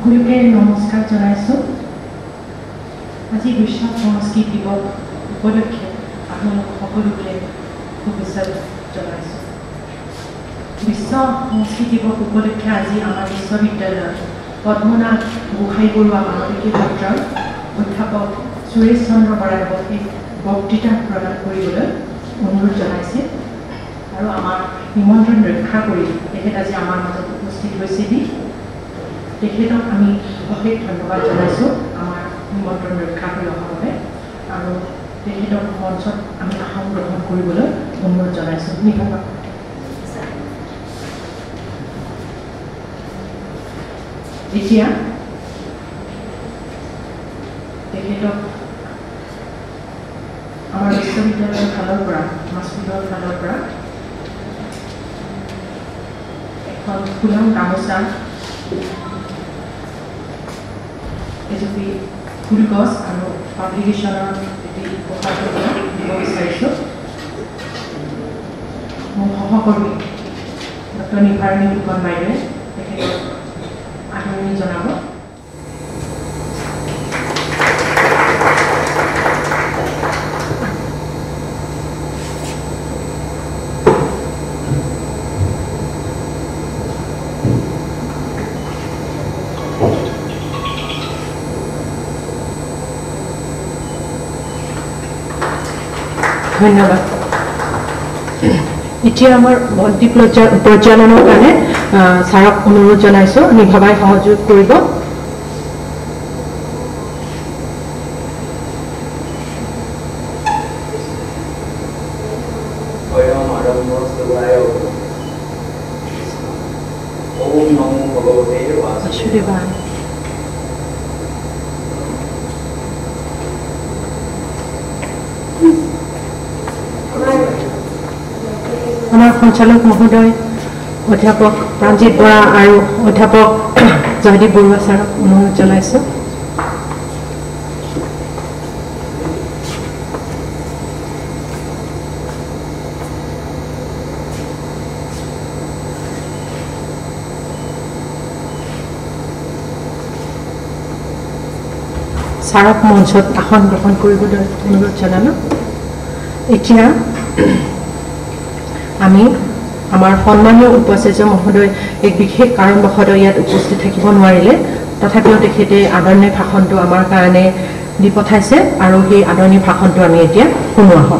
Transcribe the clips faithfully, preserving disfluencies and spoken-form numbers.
সকলোকে নমস্কাৰ জনাইছোঁ। আজি বিশ্ব সংস্কৃত দিৱস উপলক্ষে আপোনালোক সকলোকে শুভেচ্ছা জনাইছোঁ। বিশ্ব সংস্কৃত দিৱস উপলক্ষে আজি আমাৰ বিশ্ববিদ্যালয়ত পদ্মনাথ গোহাঁই বৰুৱা মানৱিকী সত্ৰৰ অধ্যাপক সুৰেশ চন্দ্ৰ বৰাই এক বক্তৃতা প্ৰদান কৰিবলৈ অনুৰোধ জনাইছে আৰু আমাৰ নিমন্ত্ৰণ ৰক্ষা কৰি তেখেত আজি আমাৰ মাজত উপস্থিত হৈছেহি। তেখেতক আমি অশেষ ধন্যবাদ জনাইছোঁ আমাৰ নিমন্ত্ৰণ ৰক্ষা কৰি অহাৰ বাবে আৰু তেখেতক মঞ্চত আমি আসন গ্ৰহণ কৰিবলৈ অনুৰোধ জনাইছোঁ। ধন্যবাদ। এতিয়া তেখেতক আমাৰ বিশ্ববিদ্যালয়ৰ ফালৰ পৰা মাছকুলৰ ফালৰ পৰা এখন ফুলাম গামোচা এজুপি ফুলগছ আৰু পাব্লিকেশ্যনৰ এটি উপহাৰ দিব বিচাৰিছোঁ। মোৰ সহকৰ্মী ডক্টৰ নিভাৰণী ফুকন বাইদেৱে তেখেতক আদৰণি জনাব। ধন্যবাদ। এতিয়া আমাৰ ভণ্টি পৰ্যালোচনাৰ কাৰণে ছাৰক অনুৰোধ জনাইছোঁ, নিভাবাই সহযোগ কৰিব। আমাৰ সঞ্চালক মহোদয় অধ্যাপক প্ৰাঞ্জিত বৰা আৰু অধ্যাপক জয়দীপ বৰুৱা ছাৰক অনুৰোধ জনাইছোঁ। ছাৰক মঞ্চত আসন গ্ৰহণ কৰিবলৈ অনুৰোধ জনালোঁ। এতিয়া আমি আমাৰ সন্মানীয় উপাচাৰ্য মহোদয় এক বিশেষ কাৰণবশতঃ ইয়াত উপস্থিত থাকিব নোৱাৰিলে, তথাপিও তেখেতে আদৰণি ভাষণটো আমাৰ কাৰণে দি পঠাইছে আৰু সেই আদৰণি ভাষণটো আমি এতিয়া শুনোৱা হওঁ।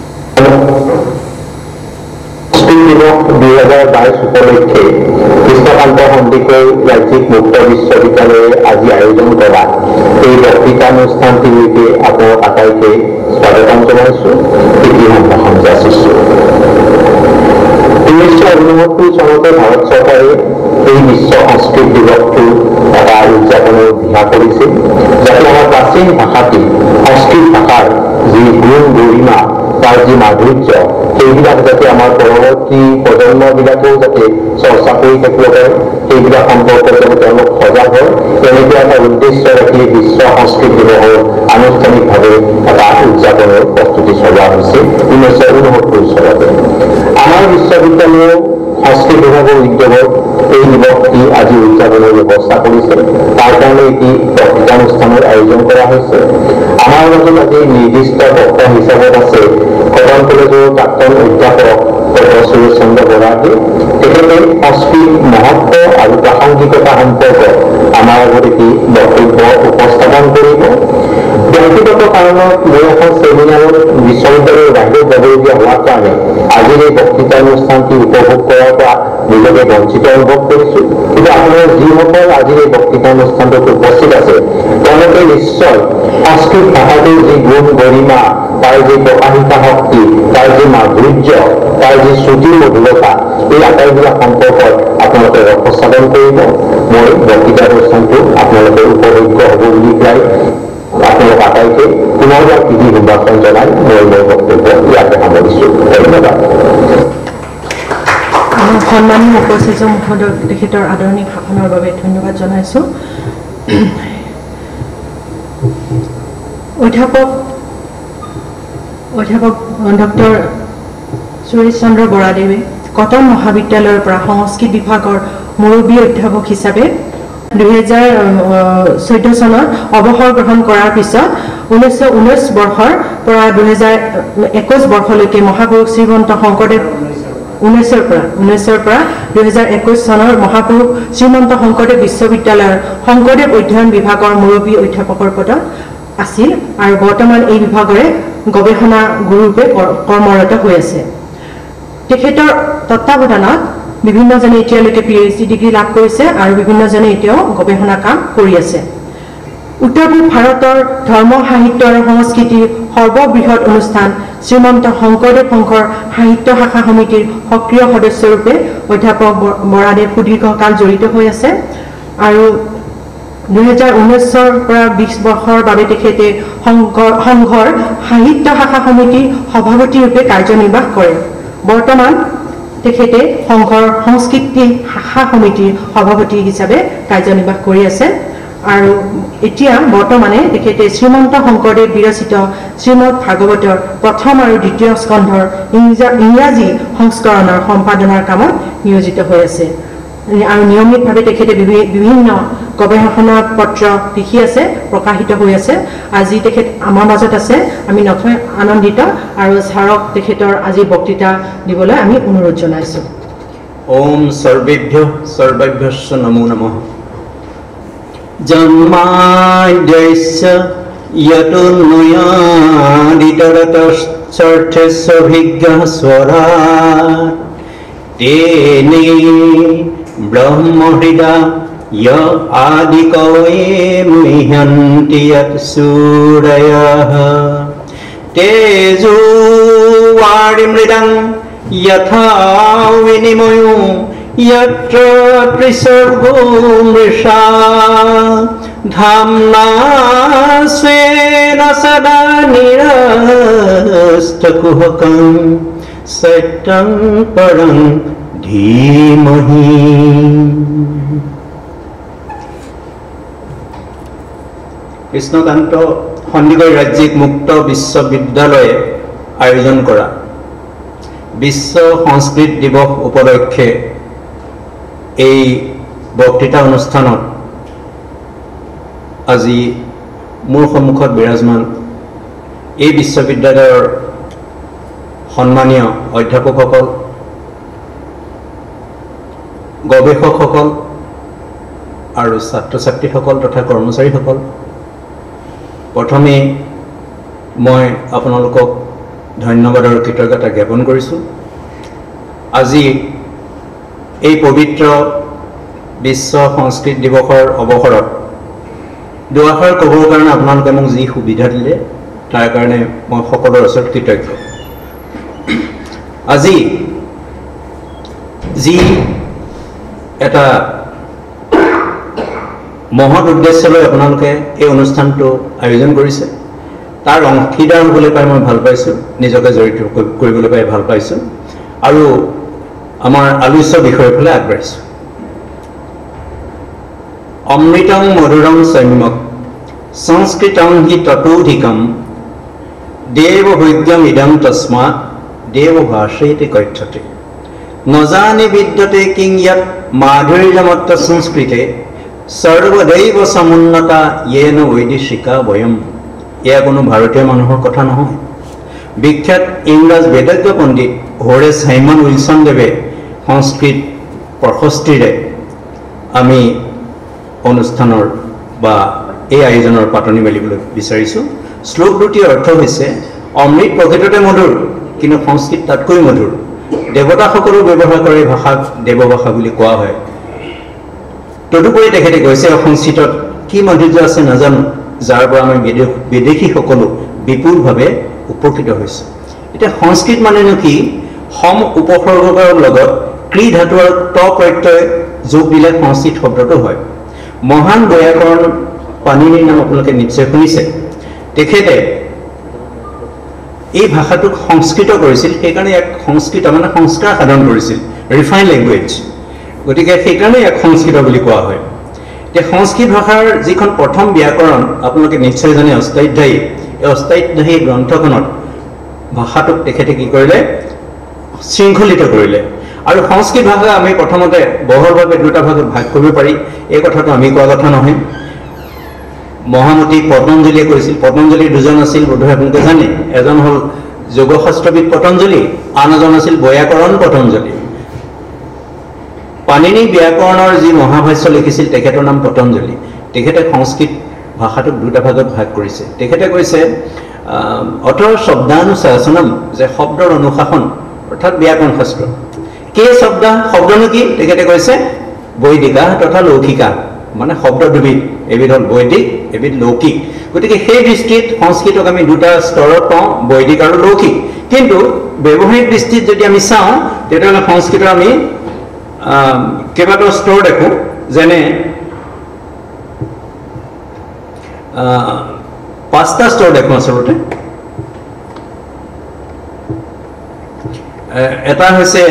দুই হাজাৰ বাইশ উপলক্ষে কৃষ্ণকান্ত সন্দিকৈ ৰাজ্যিক মুক্ত বিশ্ববিদ্যালয়ে আজি আয়োজন কৰা এই বক্তৃতানুষ্ঠানটিলৈকে আপোনাক আটাইকে স্বাগতম জনাইছোঁ, প্ৰীতি সম্ভাষণ যাচিছোঁ। ঊনৈছশ ঊনসত্তৰ চনতে ভাৰত চৰকাৰে এই বিশ্ব সংস্কৃত দিৱসটো এটা উদযাপনৰ দিহা কৰিছিল, যাতে আমাৰ প্ৰাচীন ভাষাটি সংস্কৃত ভাষাৰ যি গুণ গৰিমা তাৰ যি মাধুৰ্য সেইবিলাক যাতে আমাৰ পৰৱৰ্তী প্ৰজন্মবিলাকেও যাতে চৰ্চা কৰি থাকিব পাৰে, সেইবিলাক সম্পৰ্কে যাতে তেওঁলোক সজাগ হয়, তেনেকুৱা এটা উদ্দেশ্য ৰাখি বিশ্ব সংস্কৃত দিৱসৰ আনুষ্ঠানিকভাৱে এটা উদযাপনৰ প্ৰস্তুতি চলোৱা হৈছে ঊনৈছশ ঊনসত্তৰ চনতে। আমাৰ বিশ্ববিদ্যালয়েও সংস্কৃত বিভাগৰ উদ্যোগত এই দিৱসটি আজি উদযাপনৰ ব্যৱস্থা কৰিছে। তাৰ কাৰণে এটি বক্তৃতানুষ্ঠানৰ আয়োজন কৰা হৈছে। আমাৰ মাজত আজি নিৰ্দিষ্ট বক্তা হিচাপত আছে কটন কলেজৰ প্ৰাক্তন অধ্যাপক ডক্টৰ সুৰেশ চন্দ্ৰ বৰাকে। তেখেতে সংস্কৃত মহত্ব আৰু প্ৰাসংগিকতা সম্পৰ্কত আমাৰ আগত এটি বক্তব্য উপস্থাপন কৰিব। ব্যক্তিগত কাৰণত মই এখন ছেমিনাৰত বিশ্ববিদ্যালয়ৰ বাহিৰত যাবলগীয়া হোৱাৰ কাৰণে আজিৰ এই বক্তৃতানুষ্ঠানটি উপভোগ কৰাৰ পৰা নিজকে বঞ্চিত অনুভৱ কৰিছোঁ। কিন্তু আপোনাৰ যিসকল আজিৰ এই বক্তৃতানুষ্ঠানটোত উপস্থিত আছে তেওঁলোকে নিশ্চয় সংস্কৃত ভাষাটোৰ যি গুণ গৰিমা, তাৰ যি প্ৰকাশিকা শক্তি, তাৰ যি মাধুৰ্য, তাৰ যি শ্ৰুতি মধুৰতা, এই আটাইবিলাক সম্পৰ্কত আপোনালোকে উপস্থাপন কৰিব। মই বক্তৃতানুষ্ঠানটো আপোনালোকে উপভোগ্য হ'ব বুলি প্ৰায় আপোনালোক আটাইকে পুনৰবাৰ কৃতি সম্ভাষণ জনাই মই মোৰ বক্তব্য ইয়াতে সামৰিছোঁ। ধন্যবাদ। সন্মানীয় উপাচাৰ্য মহোদয় তেখেতৰ আদৰণি ভাষণৰ বাবে ধন্যবাদ জনাইছোঁ। অধ্যাপক অধ্যাপক ডক্টৰ সুৰেশ চন্দ্ৰ বৰাদেৱে কটন মহাবিদ্যালয়ৰ পৰা সংস্কৃত বিভাগৰ মুৰব্বী অধ্যাপক হিচাপে দুহেজাৰ চৈধ্য চনত অৱসৰ গ্ৰহণ কৰাৰ পিছত ঊনৈছশ ঊনৈছ বৰ্ষৰ পৰা দুহেজাৰ একৈছ বৰ্ষলৈকে মহাপুৰুষ শ্ৰীমন্ত শংকৰদেৱ ঊনৈছৰ পৰা ঊনৈছৰ পৰা দুহেজাৰ একৈছ চনৰ মহাপুৰুষ শ্ৰীমন্ত শংকৰদেৱ বিশ্ববিদ্যালয়ৰ শংকৰদেৱ অধ্যয়ন বিভাগৰ মুৰব্বী অধ্যাপকৰ পদত আছিল আৰু বৰ্তমান এই বিভাগৰে গৱেষণা গুৰুৰূপে কৰ্মৰত হৈ আছে। তেখেতৰ তত্ত্বাৱধানত বিভিন্নজনে এতিয়ালৈকে পি এইচ ডি ডিগ্ৰী লাভ কৰিছে আৰু বিভিন্নজনে এতিয়াও গৱেষণা কাম কৰি আছে। উত্তৰ পূব ভাৰতৰ ধৰ্ম সাহিত্য আৰু সংস্কৃতিৰ সৰ্ববৃহৎ অনুষ্ঠান শ্ৰীমন্ত শংকৰদেৱ সংঘৰ সাহিত্য শাখা সমিতিৰ সক্ৰিয় সদস্যৰূপে অধ্যাপক বৰাদেৱ সুদীৰ্ঘকাল জড়িত হৈ আছে আৰু দুহেজাৰ ঊনৈছৰ পৰা বিশ বৰ্ষৰ বাবে তেখেতে সংঘৰ সাহিত্য শাখা সমিতিৰ সভাপতিৰূপে কাৰ্যনিৰ্বাহ কৰে। বৰ্তমান তেখেতে সংঘৰ সংস্কৃতি শাখা সমিতিৰ সভাপতি হিচাপে কাৰ্যনিৰ্বাহ কৰি আছে আৰু এতিয়া বৰ্তমানে তেখেতে শ্ৰীমন্ত শংকৰদেৱ বিৰচিত শ্ৰীমদ ভাগৱতৰ প্ৰথম আৰু দ্বিতীয় স্কন্ধৰ ইংৰাজী সংস্কৰণৰ সম্পাদনাৰ কামত নিয়োজিত হৈ আছে আৰু নিয়মিতভাৱে তেখেতে বিভিন্ন গৱেষণা পত্ৰ লিখি আছে, প্ৰকাশিত হৈ আছে। আজি তেখেত আমাৰ মাজত আছে, আমি নথৈ আনন্দিত আৰু ছাৰক তেখেতৰ আজি বক্তৃতা দিবলৈ আমি অনুৰোধ জনাইছোঁ। ওম সৰ্বেভ্য সৰ্বাভ্যস্য নমো নমঃ। জন্মাদ্যস্য য়তোন্ময়াদিতরতশ্চর্থস্যভিজ্ঞः স্বরাট তেনে ব্রহ্মহৃদা य आदिकवये मुह्यन्ति यत् सूरयः तेजो वारिमृदं यथा विनिमयो यत्र त्रिसर्गो मृषा धाम्ना स्वेन सदा निरस्तकुहकं सत्यं परं धीमहि। কৃষ্ণকান্ত সন্দিকৈ ৰাজ্যিক মুক্ত বিশ্ববিদ্যালয়ে আয়োজন কৰা বিশ্ব সংস্কৃত দিৱস উপলক্ষে এই বক্তৃতা অনুষ্ঠানত আজি মোৰ সন্মুখত বিৰাজমান এই বিশ্ববিদ্যালয়ৰ সন্মানীয় অধ্যাপকসকল, গৱেষকসকল আৰু ছাত্ৰ ছাত্ৰীসকল তথা কৰ্মচাৰীসকল, প্ৰথমে মই আপোনালোকক ধন্যবাদ আৰু কৃতজ্ঞতা জ্ঞাপন কৰিছোঁ। আজি এই পবিত্ৰ বিশ্ব সংস্কৃত দিৱসৰ অৱসৰত দুআষাৰ ক'বৰ কাৰণে আপোনালোকে মোক যি সুবিধা দিলে তাৰ কাৰণে মই সকলোৰে ওচৰত কৃতজ্ঞ। আজি যি এটা মহৎ উদ্দেশ্য লৈ আপোনালোকে এই অনুষ্ঠানটো আয়োজন কৰিছে তাৰ অংশীদাৰ হ'বলৈ পাই মই ভাল পাইছোঁ, নিজকে জড়িত কৰিবলৈ পাই ভাল পাইছোঁ আৰু আমাৰ আলোচ্য বিষয়ৰ ফালে আগবাঢ়িছোঁ। অমৃতং মধুৰং সৌম্যক সংস্কৃতং হি ততোধিকম দেৱভোগ্যম ইদং তস্মাৎ দেৱভাষেতি কথ্যতে নজানি বিদ্যতে কিং য়ৎ মাধুৰ্যমত্ত সংস্কৃতে সৰ্বদৈৱ সমুন্নতা য়েন বৈদেশিকা বয়ম। এয়া কোনো ভাৰতীয় মানুহৰ কথা নহয়। বিখ্যাত ইংৰাজ বেদজ্ঞ পণ্ডিত হোৰেছ হাইমান উইলছন দেৱে সংস্কৃত প্ৰশস্তিৰে আমি অনুষ্ঠানৰ বা এই আয়োজনৰ পাতনি মেলিবলৈ বিচাৰিছোঁ। শ্লোক দুটিৰ অৰ্থ হৈছে অমৃত প্ৰকৃততে মধুৰ, কিন্তু সংস্কৃত তাতকৈ মধুৰ। দেৱতাসকলেও ব্যৱহাৰ কৰে ভাষাক দেৱভাষা বুলি কোৱা হয়। তদুপৰি তেখেতে কৈছে সংস্কৃতত কি মাধুৰ্য আছে নাজানো, যাৰ পৰা আমি বিদেশ বিদেশীসকলো বিপুলভাৱে উপকৃত হৈছোঁ। এতিয়া সংস্কৃত মানেনো কি? সম উপসৰ্গৰ লগত ক্ৰী ধাতু আৰু ত প্ৰত্যয় যোগ দিলে সংস্কৃত শব্দটো হয়। মহান ব্যাকৰণ পাণিনিৰ নাম আপোনালোকে নিশ্চয় শুনিছে। তেখেতে এই ভাষাটোক সংস্কৃত কৰিছিল, সেইকাৰণে এক সংস্কৃত মানে সংস্কাৰ সাধন কৰিছিল, ৰিফাইন লেংগুৱেজ। গতিকে সেইকাৰণে এক সংস্কৃত বুলি কোৱা হয়। এতিয়া সংস্কৃত ভাষাৰ যিখন প্ৰথম ব্যাকৰণ আপোনালোকে নিশ্চয় জানে অষ্টাধ্যায়ী, এই অষ্টাধ্যায়ী গ্ৰন্থখনত ভাষাটোক তেখেতে কি কৰিলে? শৃংখলিত কৰিলে আৰু সংস্কৃত ভাষা আমি প্ৰথমতে বহলভাৱে দুটা ভাগত ভাগ কৰিব পাৰি এই কথাটো আমি কোৱা কথা নহয় মহামতি পতঞ্জলিয়ে কৈছিল পতঞ্জলি দুজন আছিল বোধহয় আপোনালোকে জানে এজন হ'ল যোগশাস্ত্ৰবিদ পতঞ্জলি আন এজন আছিল বৈয়াকৰণ পতঞ্জলি পাণিনি ব্যাকৰণৰ যি মহাভাষ্য লিখিছিল তেখেতৰ নাম পতঞ্জলি তেখেতে সংস্কৃত ভাষাটোক দুটা ভাগত ভাগ কৰিছে তেখেতে কৈছে অতৰ শব্দানুশাসনম যে শব্দৰ অনুশাসন অৰ্থাৎ ব্যাকৰণ শাস্ত্ৰ কে শব্দ শব্দনো কি তেখেতে কৈছে বৈদিকা তথা লৌকিকা মানে শব্দ দুবিধ এবিধ হ'ল বৈদিক এবিধ লৌকিক গতিকে সেই দৃষ্টিত সংস্কৃতক আমি দুটা স্তৰত পাওঁ বৈদিক আৰু লৌকিক কিন্তু ব্যৱহাৰিক দৃষ্টিত যদি আমি চাওঁ তেতিয়াহ'লে সংস্কৃতৰ আমি কেইবাটাও স্তৰ দেখো যেনে পাঁচটা স্তৰ দেখো আচলতে এটা হৈছে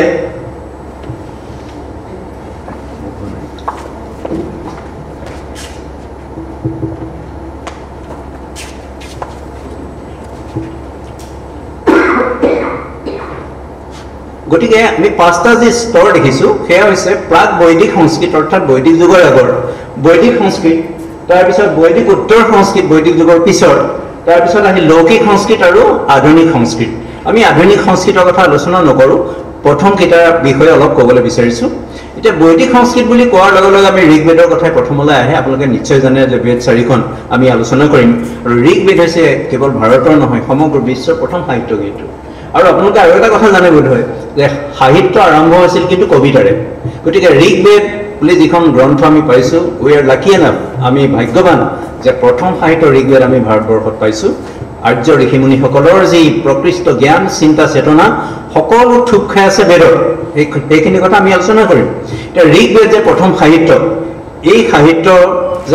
গতিকে আমি পাঁচটা যে স্তৰ দেখিছোঁ সেয়া হৈছে প্ৰাক বৈদিক সংস্কৃত অৰ্থাৎ বৈদিক যুগৰ আগৰ বৈদিক সংস্কৃত তাৰপিছত বৈদিক উত্তৰ সংস্কৃত বৈদিক যুগৰ পিছৰ তাৰপিছত আহিল লৌকিক সংস্কৃত আৰু আধুনিক সংস্কৃত আমি আধুনিক সংস্কৃতৰ কথা আলোচনা নকৰোঁ প্ৰথম কেইটা বিষয়ে অলপ ক'বলৈ বিচাৰিছোঁ এতিয়া বৈদিক সংস্কৃত বুলি কোৱাৰ লগে লগে আমি ঋগবেদৰ কথাই প্ৰথমলৈ আহে আপোনালোকে নিশ্চয় জানে যে বেদ চাৰিখন আমি আলোচনা কৰিম আৰু ঋগবেদ হৈছে কেৱল ভাৰতৰ নহয় সমগ্ৰ বিশ্বৰ প্ৰথম সাহিত্য গীত আৰু আপোনালোকে আৰু এটা কথা জানে বোধহয় যে সাহিত্য আৰম্ভ হৈছিল কিন্তু কবিতাৰে গতিকে ঋগবেদ বুলি যিখন গ্ৰন্থ আমি পাইছোঁ উই আৰ লাকি এনাফ আমি ভাগ্যৱান যে প্ৰথম সাহিত্য ঋগবেদ আমি ভাৰতবৰ্ষত পাইছোঁ আৰ্য ঋষিমুনিসকলৰ যি প্ৰকৃষ্ট জ্ঞান চিন্তা চেতনা সকলো থুপ খাই আছে বেদত এইখিনি কথা আমি আলোচনা কৰিম এতিয়া ঋগবেদ যে প্ৰথম সাহিত্য এই সাহিত্য যে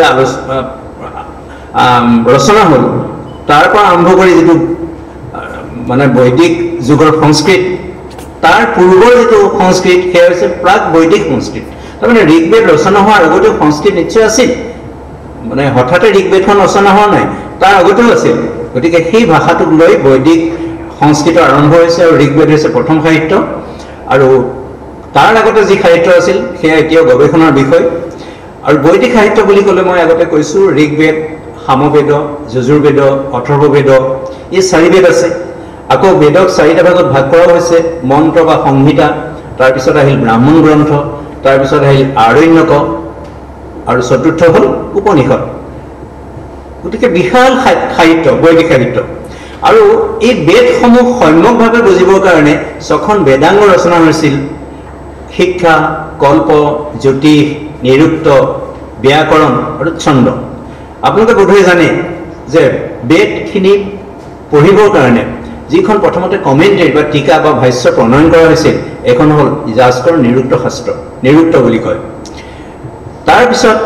ৰচনা হ'ল তাৰ পৰা আৰম্ভ কৰি যিটো মানে বৈদিক যুগৰ সংস্কৃত তাৰ পূৰ্বৰ যিটো সংস্কৃত সেয়া হৈছে প্ৰাক বৈদিক সংস্কৃত তাৰমানে ঋগবেদ ৰচনা হোৱাৰ আগতেও সংস্কৃত নিশ্চয় আছিল মানে হঠাতে ঋগবেদখন ৰচনা হোৱা নাই তাৰ আগতেও আছিল গতিকে সেই ভাষাটোক লৈ বৈদিক সংস্কৃত আৰম্ভ হৈছে আৰু ঋগবেদ হৈছে প্ৰথম সাহিত্য আৰু তাৰ আগতে যি সাহিত্য আছিল সেয়া এতিয়াও গৱেষণাৰ বিষয় আৰু বৈদিক সাহিত্য বুলি ক'লে মই আগতে কৈছোঁ ঋগবেদ সামবেদ যজুৰ্বেদ অথৰ্ববেদ এই চাৰি বেদ আছে আকৌ বেদক চাৰিটা ভাগত ভাগ কৰা হৈছে মন্ত্ৰ বা সংহিতা তাৰপিছত আহিল ব্ৰাহ্মণ গ্ৰন্থ তাৰপিছত আহিল আৰণ্যক আৰু চতুৰ্থ হ'ল উপনিষদ গতিকে বিশাল সাহিত্য বৈদিক সাহিত্য আৰু এই বেদসমূহ সম্যকভাৱে বুজিবৰ কাৰণে ছখন বেদাংগ ৰচনা হৈছিল শিক্ষা কল্প জ্যোতিষ নিৰুক্ত ব্যাকৰণ আৰু ছন্দ আপোনালোকে বোধহয় জানে যে বেদখিনি পঢ়িবৰ কাৰণে যিখন প্ৰথমতে কমেণ্টেৰী বা টীকা বা ভাষ্য প্ৰণয়ন কৰা হৈছিল এখন হ'ল যাস্কৰ নিৰুক্ত শাস্ত্ৰ নিৰুক্ত বুলি কয় তাৰপিছত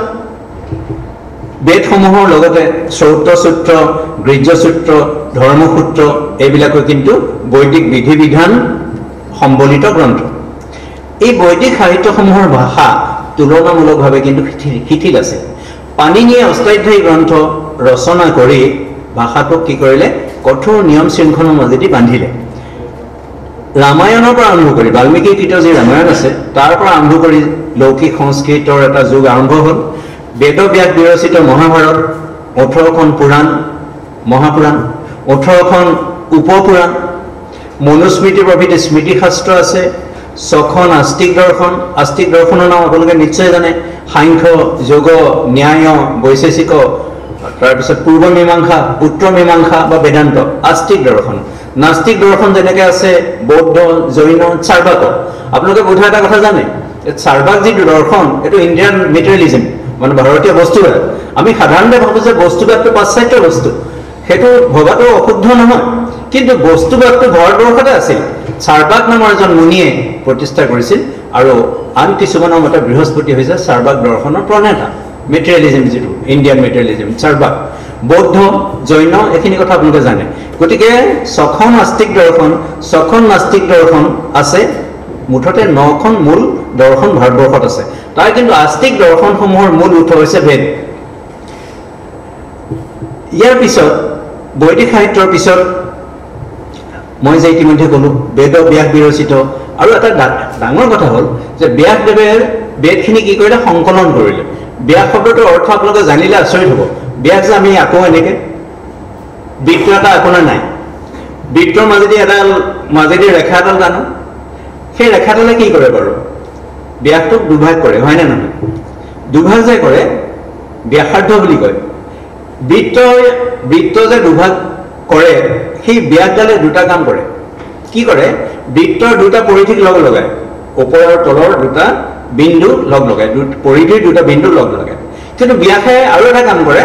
বেদসমূহৰ লগতে শ্ৰৌত সূত্ৰ গৃহ্য সূত্ৰ ধৰ্মসূত্ৰ এইবিলাকো কিন্তু বৈদিক বিধি বিধান সম্বলিত গ্ৰন্থ এই বৈদিক সাহিত্যসমূহৰ ভাষা তুলনামূলকভাৱে কিন্তু শিথিল আছে পাণিনিয়ে অষ্টাধ্যায়ী গ্ৰন্থ ৰচনা কৰি ভাষাটোক কি কৰিলে কঠোৰ নিয়ম শৃংখলৰ মাজেদি বান্ধিলে ৰামায়ণৰ পৰা আৰম্ভ কৰি বাল্মীকি কৃত যি ৰামায়ণ আছে তাৰ পৰা আৰম্ভ কৰি লৌকিক সংস্কৃতৰ এটা যুগ আৰম্ভ হ'ল বেদব্যাস বিৰচিত মহাভাৰত ওঠৰখন পুৰাণ মহাপুৰাণ ওঠৰখন উপপুৰাণ মনুস্মৃতি প্ৰভৃতি স্মৃতিশাস্ত্ৰ আছে ছখন আস্তিক দৰ্শন আস্তিক দৰ্শনৰ নাম আপোনালোকে নিশ্চয় জানে সাংখ্য যোগ ন্যায় বৈশেষিক তাৰপিছত পূৰ্ব মীমাংসা উত্তৰ মীমাংসা বা বেদান্ত আস্তিক দৰ্শন নাস্তিক দৰ্শন যেনেকৈ আছে বৌদ্ধ জৈন চাৰ্বাক আপোনালোকে বোধহয় এটা কথা জানে চাৰ্বাক যিটো দৰ্শন এইটো ইণ্ডিয়ান মেটেৰিয়েলিজম মানে ভাৰতীয় বস্তুবাদ আমি সাধাৰণতে ভাবোঁ যে বস্তুবাদটো পাশ্চাত্য বস্তু সেইটো ভবাটো অশুদ্ধ নহয় কিন্তু বস্তুবাদটো ভাৰতবৰ্ষতে আছিল চাৰ্বাক নামৰ এজন মুনিয়ে প্ৰতিষ্ঠা কৰিছিল আৰু আন কিছুমানৰ মতে বৃহস্পতি হৈছে চাৰ্বাক দৰ্শনৰ প্ৰণেতা মেটেৰিয়েলিজম যিটো ইণ্ডিয়ান মেটেৰিয়েলিজম চাৰ্বাক বৌদ্ধ জৈন এইখিনি কথা আপোনালোকে জানে গতিকে ছখন আস্তিক দৰ্শন ছখন নাস্তিক দৰ্শন আছে মুঠতে নখন মূল দৰ্শন ভাৰতবৰ্ষত আছে তাৰ কিন্তু আস্তিক দৰ্শনসমূহৰ মূল উৎস হৈছে বেদ ইয়াৰ পিছত বৈদিক সাহিত্যৰ পিছত মই যে ইতিমধ্যে ক'লোঁ বেদব্যাস বিৰচিত আৰু এটা ডাঙৰ কথা হ'ল যে ব্যাসদেৱে বেদখিনি কি কৰিলে সংকলন কৰিলে ব্যাস শব্দটোৰ অৰ্থ আপোনালোকে জানিলে আচৰিত হ'ব ব্যাস যে আমি আকৌ এনেকৈ বৃত্ত এটা আপোনাৰ নাই বৃত্তৰ মাজেদি এডাল মাজেদি ৰেখা এডাল জানো সেই ৰেখাডালে কি কৰে বাৰু ব্যাসটোক দুভাগ কৰে হয়নে নহয় দুভাগ যে কৰে ব্যাসাৰ্ধ বুলি কয় বৃত্ত বৃত্ত যে দুভাগ কৰে সেই ব্যাসডালে দুটা কাম কৰে কি কৰে বৃত্তৰ দুটা পৰিধিক লগ লগায় ওপৰ আৰু তলৰ দুটা বিন্দু লগ লগায় পৰিধিৰ দুটা বিন্দু লগ লগায় কিন্তু ব্যাসে আৰু এটা কাম কৰে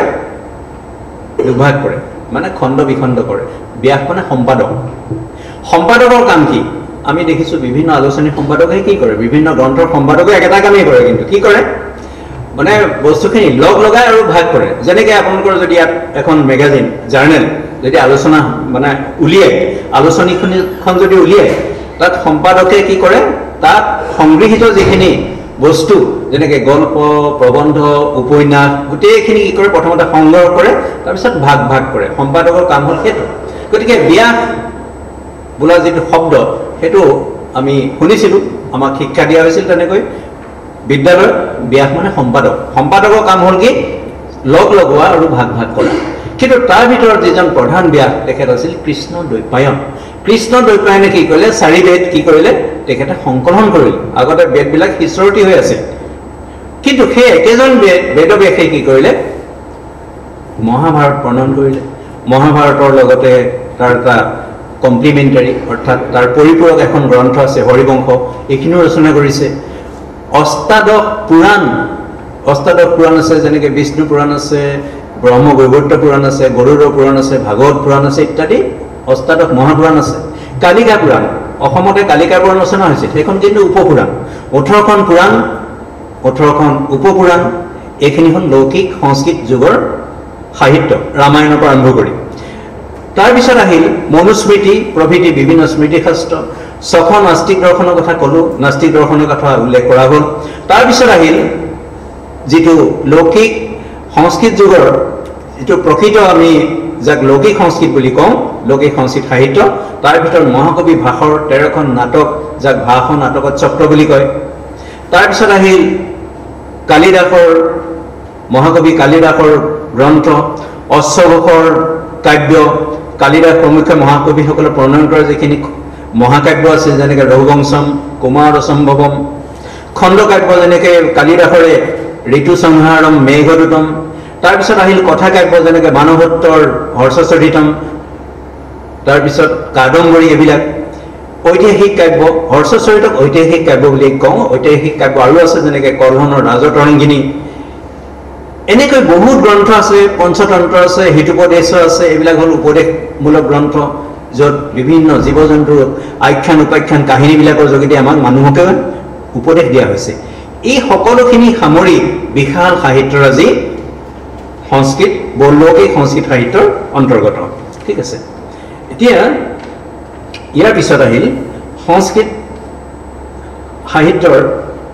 দুভাগ কৰে মানে খণ্ড বিখণ্ড কৰে ব্যাস মানে সম্পাদক সম্পাদকৰ কাম কি আমি দেখিছো বিভিন্ন আলোচনী সম্পাদকে কি কৰে বিভিন্ন গ্ৰন্থৰ সম্পাদকে একেটা কামেই কৰে কিন্তু কি কৰে মানে বস্তুখিনি লগ লগায় আৰু ভাগ কৰে যেনেকৈ আপোনালোকৰ যদি ইয়াত এখন মেগাজিন জাৰ্নেল যদি আলোচনা মানে উলিয়ায় আলোচনীখন যদি উলিয়ায় তাত সম্পাদকে কি কৰে তাত সংগৃহীত যিখিনি বস্তু যেনেকৈ গল্প প্ৰবন্ধ উপন্যাস গোটেইখিনি কি কৰে প্ৰথমতে সংগ্ৰহ কৰে তাৰপিছত ভাগ ভাগ কৰে সম্পাদকৰ কাম হ'ল সেইটো গতিকে ব্যাস বোলা যিটো শব্দ সেইটো আমি শুনিছিলোঁ আমাক শিক্ষা দিয়া হৈছিল তেনেকৈ বিদ্যালয়ত ব্যাস মানে সম্পাদক সম্পাদকৰ কাম হ'ল কি লগ লগোৱা আৰু ভাগ ভাগ কৰা কিন্তু তাৰ ভিতৰত যিজন প্ৰধান ব্যাস তেখেত আছিল কৃষ্ণ দ্বৈপায়ন কৃষ্ণ দ্বৈপায়নে কি কৰিলে চাৰি বেদ কি কৰিলে তেখেতে সংকলন কৰিলে আগতে বেদবিলাক সিঁচৰতি হৈ আছিল কিন্তু সেই একেজন বেদ বেদব্যাসে কি কৰিলে মহাভাৰত প্ৰণয়ন কৰিলে মহাভাৰতৰ লগতে তাৰ এটা কমপ্লিমেণ্টাৰী অৰ্থাৎ তাৰ পৰিপূৰক এখন গ্ৰন্থ আছে হৰিবংশ এইখিনিও ৰচনা কৰিছে অষ্টাদশ পুৰাণ অষ্টাদশ পুৰাণ আছে যেনেকৈ বিষ্ণু পুৰাণ আছে ব্ৰহ্ম বৈবৰ্ত পুৰাণ আছে গৰুড় পুৰাণ আছে ভাগৱত পুৰাণ আছে ইত্যাদি অষ্টাদশ মহাপুৰাণ আছে কালিকা পুৰাণ অসমতে কালিকা পুৰাণ ৰচনা হৈছিল সেইখন কিন্তু উপপুৰাণ ওঠৰখন পুৰাণ ওঠৰখন উপপুৰাণ এইখিনি হ'ল লৌকিক সংস্কৃত যুগৰ সাহিত্য ৰামায়ণৰ পৰা আৰম্ভ কৰি তাৰপিছত আহিল মনুস্মৃতি প্ৰভৃতি বিভিন্ন স্মৃতিশাস্ত্ৰ ছখন নাস্তিক দৰ্শনৰ কথা ক'লোঁ নাস্তিক দৰ্শনৰ কথা উল্লেখ কৰা হ'ল তাৰপিছত আহিল যিটো লৌকিক সংস্কৃত যুগৰ যিটো প্ৰকৃত আমি যাক লৌকিক সংস্কৃত বুলি কওঁ লৌকিক সংস্কৃত সাহিত্য তাৰ ভিতৰত মহাকবি ভাসৰ তেৰখন নাটক যাক ভাস নাটকত চক্ৰ বুলি কয় তাৰপিছত আহিল কালিদাসৰ মহাকবি কালিদাসৰ গ্ৰন্থ অশ্বঘোষৰ কাব্য কালিদাস প্ৰমুখ মহাকবিসকলে প্ৰণয়ন কৰা যিখিনি মহাকাব্য আছে যেনেকৈ ৰঘুবংশম কুমাৰ সম্ভৱম খণ্ডকাব্য যেনেকৈ কালিদাসৰে ঋতু সংহাৰম মেঘদূতম তাৰপিছত আহিল কথা কাব্য যেনেকৈ মানৱত্বৰ হৰ্ষচৰিতম তাৰপিছত কাদম্বৰী এইবিলাক ঐতিহাসিক কাব্য হৰ্ষচৰিতক ঐতিহাসিক কাব্য বুলি কওঁ ঐতিহাসিক কাব্য আৰু আছে যেনেকৈ কলহনৰ ৰাজতৰংগিনী এনেকৈ বহুত গ্ৰন্থ আছে পঞ্চতন্ত্ৰ আছে হিতোপদেশ আছে এইবিলাক হ'ল উপদেশমূলক গ্ৰন্থ য'ত বিভিন্ন জীৱ জন্তুৰ আখ্যান উপাখ্যান কাহিনীবিলাকৰ যোগেদি আমাক মানুহকে উপদেশ দিয়া হৈছে এই সকলোখিনি সামৰি বিশাল সাহিত্যৰাজি সংস্কৃত বৈলৌকিক সংস্কৃত সাহিত্যৰ অন্তৰ্গত ঠিক আছে এতিয়া ইয়াৰ পিছত আহিল সংস্কৃত সাহিত্যৰ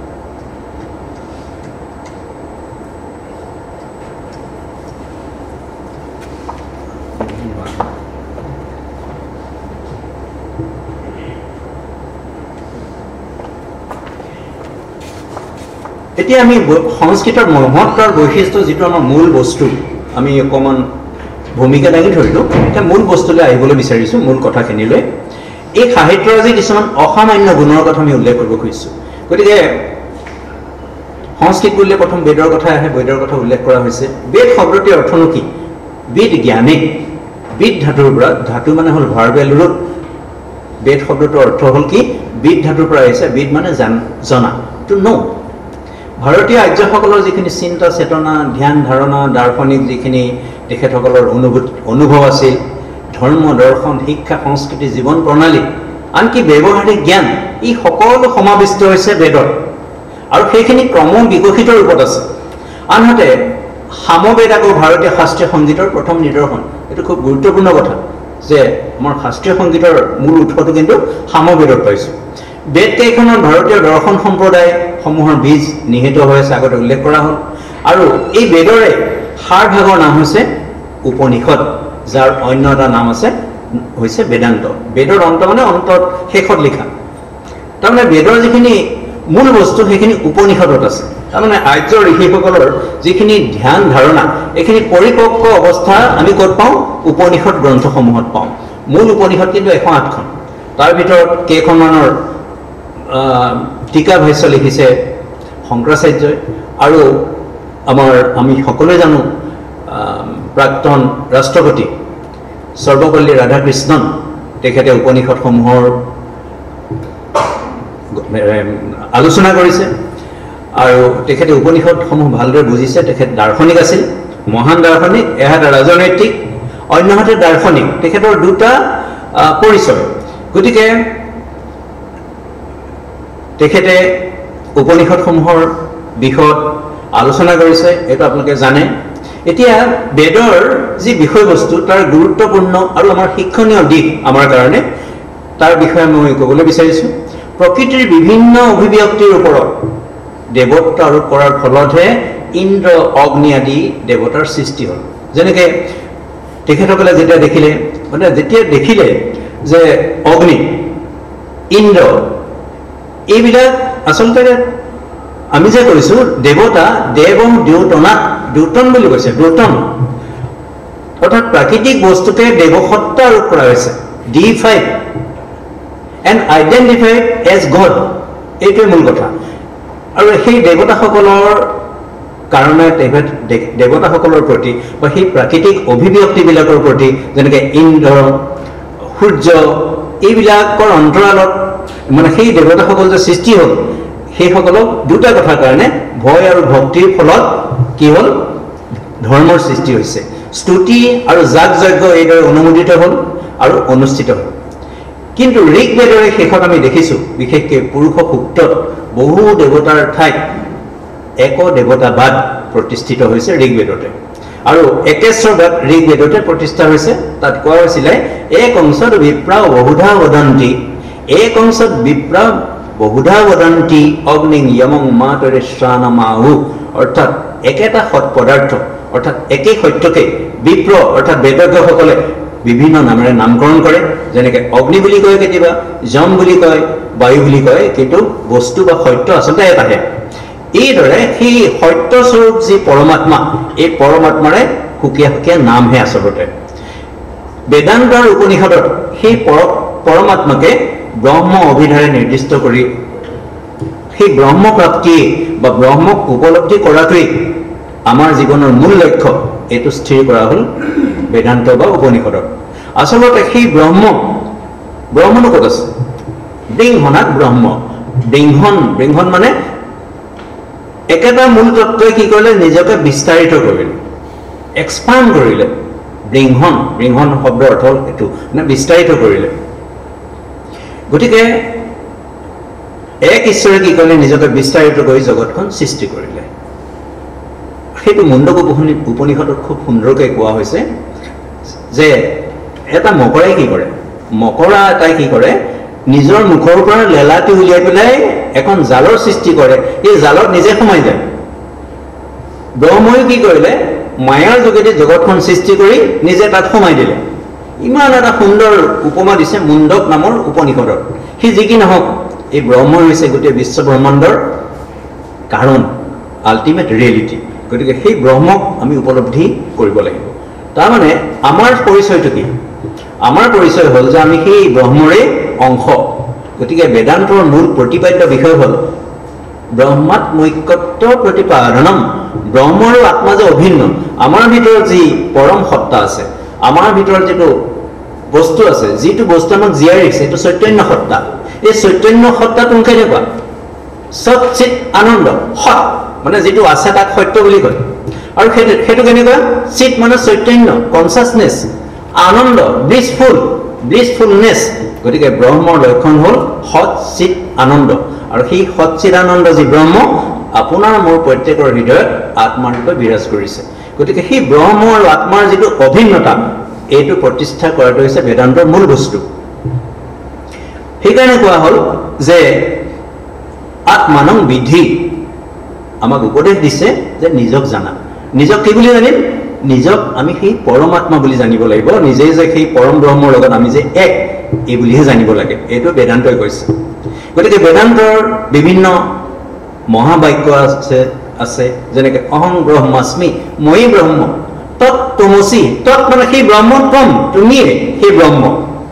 এতিয়া আমি সংস্কৃতৰ মহত্বৰ বৈশিষ্ট্য যিটো আমাৰ মূল বস্তু আমি অকণমান ভূমিকা দাঙি ধৰিলোঁ এতিয়া মূল বস্তুলৈ আহিবলৈ বিচাৰিছোঁ মূল কথাখিনিলৈ এই সাহিত্যৰাজি কিছুমান অসামান্য গুণৰ কথা আমি উল্লেখ কৰিব খুজিছোঁ গতিকে সংস্কৃত বুলিলে প্ৰথম বেদৰ কথা আহে বেদৰ কথা উল্লেখ কৰা হৈছে বেদ শব্দটিৰ অৰ্থনো কি বিদ জ্ঞানে বিদ ধাতুৰ পৰা ধাতু মানে হ'ল ভাৰ্বেল ৰুট বেদ শব্দটোৰ অৰ্থ হ'ল কি বিদ ধাতুৰ পৰা আহিছে বিদ মানে জান জনা টু ন ভাৰতীয় আৰ্যসকলৰ যিখিনি চিন্তা চেতনা ধ্যান ধাৰণা দাৰ্শনিক যিখিনি তেখেতসকলৰ অনুভূতি অনুভৱ আছিল ধৰ্ম দৰ্শন শিক্ষা সংস্কৃতি জীৱন প্ৰণালী আনকি ব্যৱহাৰিক জ্ঞান ই সকলো সমাবিষ্ট হৈছে বেদত আৰু সেইখিনি ক্ৰম বিকশিত ৰূপত আছে আনহাতে সামবেদ আকৌ ভাৰতীয় শাস্ত্ৰীয় সংগীতৰ প্ৰথম নিদৰ্শন এইটো খুব গুৰুত্বপূৰ্ণ কথা যে আমাৰ শাস্ত্ৰীয় সংগীতৰ মূল উৎসটো কিন্তু সামবেদত পাইছোঁ বেদ কেইখনত ভাৰতীয় দৰ্শন সম্প্ৰদায় সমূহৰ বীজ নিহিত হৈ আছে আগতে উল্লেখ কৰা হ'ল আৰু এই বেদৰে সাৰ ভাগৰ নাম হৈছে উপনিষদ যাৰ অন্য এটা নাম আছে হৈছে বেদান্ত বেদৰ অন্ত মানে অন্তত শেষত লিখা তাৰমানে বেদৰ যিখিনি মূল বস্তু সেইখিনি উপনিষদত আছে। তাৰমানে আৰ্য ঋষিসকলৰ যিখিনি ধ্যান ধাৰণা এইখিনি পৰিপক্ক অৱস্থা আমি ক'ত পাওঁ? উপনিষদ গ্ৰন্থসমূহত পাওঁ। মূল উপনিষদ কিন্তু এশ আঠখন, তাৰ ভিতৰত কেইখনমানৰ টীকা ভাষ্য লিখিছে শংকৰাচাৰ্যই, আৰু আমাৰ আমি সকলোৱে জানো প্ৰাক্তন ৰাষ্ট্ৰপতি সৰ্বপল্লী ৰাধাকৃষ্ণন তেখেতে উপনিষদসমূহৰ আলোচনা কৰিছে আৰু তেখেতে উপনিষদসমূহ ভালদৰে বুজিছে। তেখেত দাৰ্শনিক আছিল, মহান দাৰ্শনিক, এহাত ৰাজনৈতিক, অন্যহাতে দাৰ্শনিক। তেখেতৰ দুটা পৰিচয়। গতিকে তেখেতে উপনিষদসমূহৰ বিষয়ত আলোচনা কৰিছে, এইটো আপোনালোকে জানে। এতিয়া বেদৰ যি বিষয়বস্তু তাৰ গুৰুত্বপূৰ্ণ আৰু আমাৰ শিক্ষণীয় দিশ আমাৰ কাৰণে, তাৰ বিষয়ে মই ক'বলৈ বিচাৰিছোঁ। প্ৰকৃতিৰ বিভিন্ন অভিব্যক্তিৰ ওপৰত দেৱত্ব আৰোপ কৰাৰ ফলতহে ইন্দ্ৰ, অগ্নি আদি দেৱতাৰ সৃষ্টি হ'ল। যেনেকৈ তেখেতসকলে যেতিয়া দেখিলে, মানে যেতিয়া দেখিলে যে অগ্নি, ইন্দ্ৰ এইবিলাক আচলতে আমি যে কৈছোঁ দেৱতা, দেৱম দ্যোতনাত, দ্যোতন বুলি কৈছে, দ্যোতন অৰ্থাৎ প্ৰাকৃতিক বস্তুতে দেৱসত্তা আৰোপ কৰা হৈছে, deified and identified as God, এইটোৱে মূল কথা। আৰু সেই দেৱতাসকলৰ কাৰণে তেখেত দেৱতাসকলৰ প্ৰতি বা সেই প্ৰাকৃতিক অভিব্যক্তিবিলাকৰ প্ৰতি, যেনেকৈ ইন্দ্ৰ, সূৰ্য, এইবিলাকৰ অন্তৰালত মানে সেই দেৱতাসকল যে সৃষ্টি হ'ল, সেইসকলক দুটা কথাৰ কাৰণে ভয় আৰু ভক্তিৰ ফলত কি হ'ল? ধৰ্মৰ সৃষ্টি হৈছে। স্তুতি আৰু যাগ যজ্ঞ এইদৰে অনুমোদিত হ'ল আৰু অনুষ্ঠিত হ'ল। কিন্তু ঋকবেদৰে শেষত আমি দেখিছোঁ, বিশেষকৈ পুৰুষ সূক্তত বহু দেৱতাৰ ঠাইত এক দেৱতাবাদ প্ৰতিষ্ঠিত হৈছে ঋকবেদতে, আৰু একেশ্বৰবাদ ঋকবেদতে প্ৰতিষ্ঠা হৈছে। তাত কোৱা হৈছিলে এক অংশত বিপ্ৰা বহুধা বদন্তি, এক অংশত বিপ্ৰা বহুধা বদন্তি অগ্নিং য়মং মাতৰে শ্ৰাণমাহু, অৰ্থাৎ একেটা সৎ পদাৰ্থ অৰ্থাৎ একেই সত্যকে বিপ্ৰ অৰ্থাৎ বেদজ্ঞসকলে বিভিন্ন নামেৰে নামকৰণ কৰে। যেনেকৈ অগ্নি বুলি কয়, কেতিয়াবা যম বুলি কয়, বায়ু বুলি কয়, কিন্তু বস্তু বা সত্য আচলতে এটাহে। এইদৰে সেই সত্যস্বৰূপ যি পৰমাত্মা, এই পৰমাত্মাৰে সুকীয়া সুকীয়া নামহে আচলতে। বেদান্তৰ উপনিষদত সেই পৰ পৰমাত্মাকে ব্ৰহ্ম অভিধাৰে নিৰ্দিষ্ট কৰি সেই ব্ৰহ্ম প্ৰাপ্তি বা ব্ৰহ্মক উপলব্ধি কৰাটোৱেই আমাৰ জীৱনৰ মূল লক্ষ্য, এইটো স্থিৰ কৰা হ'ল বেদান্ত বা উপনিষদত। আচলতে সেই ব্ৰহ্ম, ব্ৰহ্মনো ক'ত আছে? বৃংহনাত ব্ৰহ্ম। বৃংহন, বৃংহন মানে একেটা মূল তত্ত্বই কি কৰিলে? নিজকে বিস্তাৰিত কৰিলে, এক্সপাণ্ড কৰিলে। বৃংহন, বৃংহন শব্দৰ অৰ্থ হ'ল এইটো, মানে বিস্তাৰিত কৰিলে। গতিকে এক ঈশ্বৰে কি কৰিলে? নিজকে বিস্তাৰিত কৰি জগতখন সৃষ্টি কৰিলে। সেইটো মুণ্ডক উপনিষদত খুব সুন্দৰকৈ কোৱা হৈছে যে এটা মকৰাই কি কৰে? মকৰা এটাই কি কৰে? নিজৰ মুখৰ পৰা লেলাটি উলিয়াই পেলাই এখন জালৰ সৃষ্টি কৰে, এই জালত নিজে সোমাই যায়। ব্ৰহ্মই কি কৰিলে? মায়াৰ যোগেদি জগতখন সৃষ্টি কৰি নিজে তাত সোমাই দিলে। ইমান এটা সুন্দৰ উপমা দিছে মুণ্ডক নামৰ উপনিষদত। সি যি কি নহওক, এই ব্ৰহ্মই হৈছে গোটেই বিশ্ব ব্ৰহ্মাণ্ডৰ কাৰণ, আল্টিমেট ৰিয়েলিটি। গতিকে সেই ব্ৰহ্মক আমি উপলব্ধি কৰিব লাগিব। তাৰমানে আমাৰ পৰিচয়টো কি? আমাৰ পৰিচয় হ'ল যে আমি সেই ব্ৰহ্মৰে অংশ। গতিকে বেদান্তৰ মূল প্ৰতিপাদ্য বিষয় হ'ল ব্ৰহ্মাত্মৈক্যত্ব প্ৰতিপাদনম, ব্ৰহ্ম আৰু আত্মা যে অভিন্ন। আমাৰ ভিতৰত যি পৰম সত্তা আছে, আমাৰ ভিতৰত যিটো বস্তু আছে, যিটো বস্তু আমাক জীয়াই ৰাখিছে, এইটো চৈতন্য সত্তা। এই চৈতন্য সত্তাটো কেনেকুৱা? সৎ চিত আনন্দ, সৎ মানে যিটো আছে তাক সত্য বুলি কয়। আৰু সেইটো সেইটো কেনেকুৱা? চিত মানে চৈতন্য, কনচিয়াছনেছ, আনন্দ, ব্লিছফুল, ব্লিছফুলনেছ। গতিকে ব্ৰহ্মৰ লক্ষণ হ'ল সৎ চিত আনন্দ। আৰু সেই সৎ চিত আনন্দ যি ব্ৰহ্ম আপোনাৰ মোৰ প্ৰত্যেকৰ হৃদয়ত আত্মাৰূপে বিৰাজ কৰিছে। গতিকে সেই ব্ৰহ্ম আৰু আত্মাৰ যিটো অভিন্নতা, এইটো প্ৰতিষ্ঠা কৰাটো হৈছে বেদান্তৰ মূল বস্তু। সেইকাৰণে কোৱা হ'ল যে আত্মানং বিধি, আমাক উপদেশ দিছে যে নিজক জানা। নিজক কি বুলি জানিম? নিজক আমি সেই পৰমাত্মা বুলি জানিব লাগিব। নিজেই যে সেই পৰম ব্ৰহ্মৰ লগত আমি যে এক, এই বুলিহে জানিব লাগে। এইটো বেদান্তই কৈছে। গতিকে বেদান্তৰ বিভিন্ন মহাবাক্য আছে আছে যেনেকৈ অহং ব্ৰহ্মাস্মি মই ব্ৰহ্ম তত্ত্বমসি তৎ মানে সেই ব্ৰহ্ম তম তুমিয়ে সেই ব্ৰহ্ম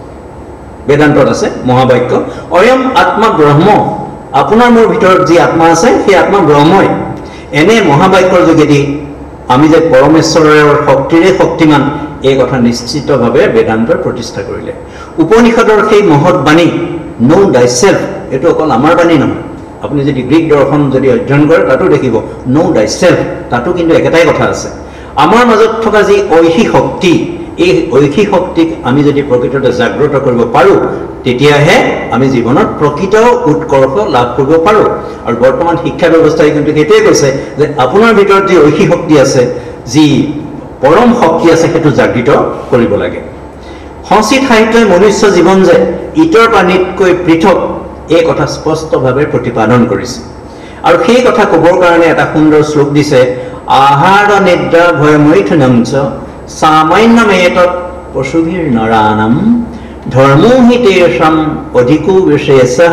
বেদান্তত আছে মহাবাক্য অয়ম আত্মা ব্ৰহ্ম আপোনাৰ মোৰ ভিতৰত যি আত্মা আছে সেই আত্মা ব্ৰহ্মই এনে মহাবাক্যৰ যোগেদি আমি যে পৰমেশ্বৰৰ শক্তিৰে শক্তিমান এই কথা নিশ্চিতভাৱে বেদান্তৰ প্ৰতিষ্ঠা কৰিলে উপনিষদৰ সেই মহৎ বাণী নো ডাইছেল্ফ এইটো অকল আমাৰ বাণী নহয় আপুনি যদি গ্ৰীক দৰ্শন যদি অধ্যয়ন কৰে তাতো দেখিব নো ডাইছেল্ফ তাতো কিন্তু একেটাই কথা আছে আমাৰ মাজত থকা যি ঐহিক শক্তি এই ঐহিক শক্তিক আমি যদি প্ৰকৃততে জাগ্ৰত কৰিব পাৰোঁ তেতিয়াহে আমি জীৱনত প্ৰকৃত উৎকৰ্ষ লাভ কৰিব পাৰোঁ আৰু বৰ্তমান শিক্ষা ব্যৱস্থাই কিন্তু সেইটোৱে কৈছে যে আপোনাৰ ভিতৰত যি ঐহিক শক্তি আছে যি পৰম শক্তি আছে সেইটো জাগৃত কৰিব লাগে সংস্কৃত সাহিত্যই মনুষ্য জীৱন যে ইতৰ প্ৰাণীতকৈ পৃথক এই কথা স্পষ্টভাৱে প্ৰতিপাদন কৰিছে আৰু সেই কথা ক'বৰ কাৰণে এটা সুন্দৰ শ্লোক দিছে আহাৰ নিদ্ৰা ভয় মৈথুনঞ্চ সামান্যমেতৎ পশুভিৰ নৰাণম ধৰ্মো হি তেষাম অধিকো বিশেষঃ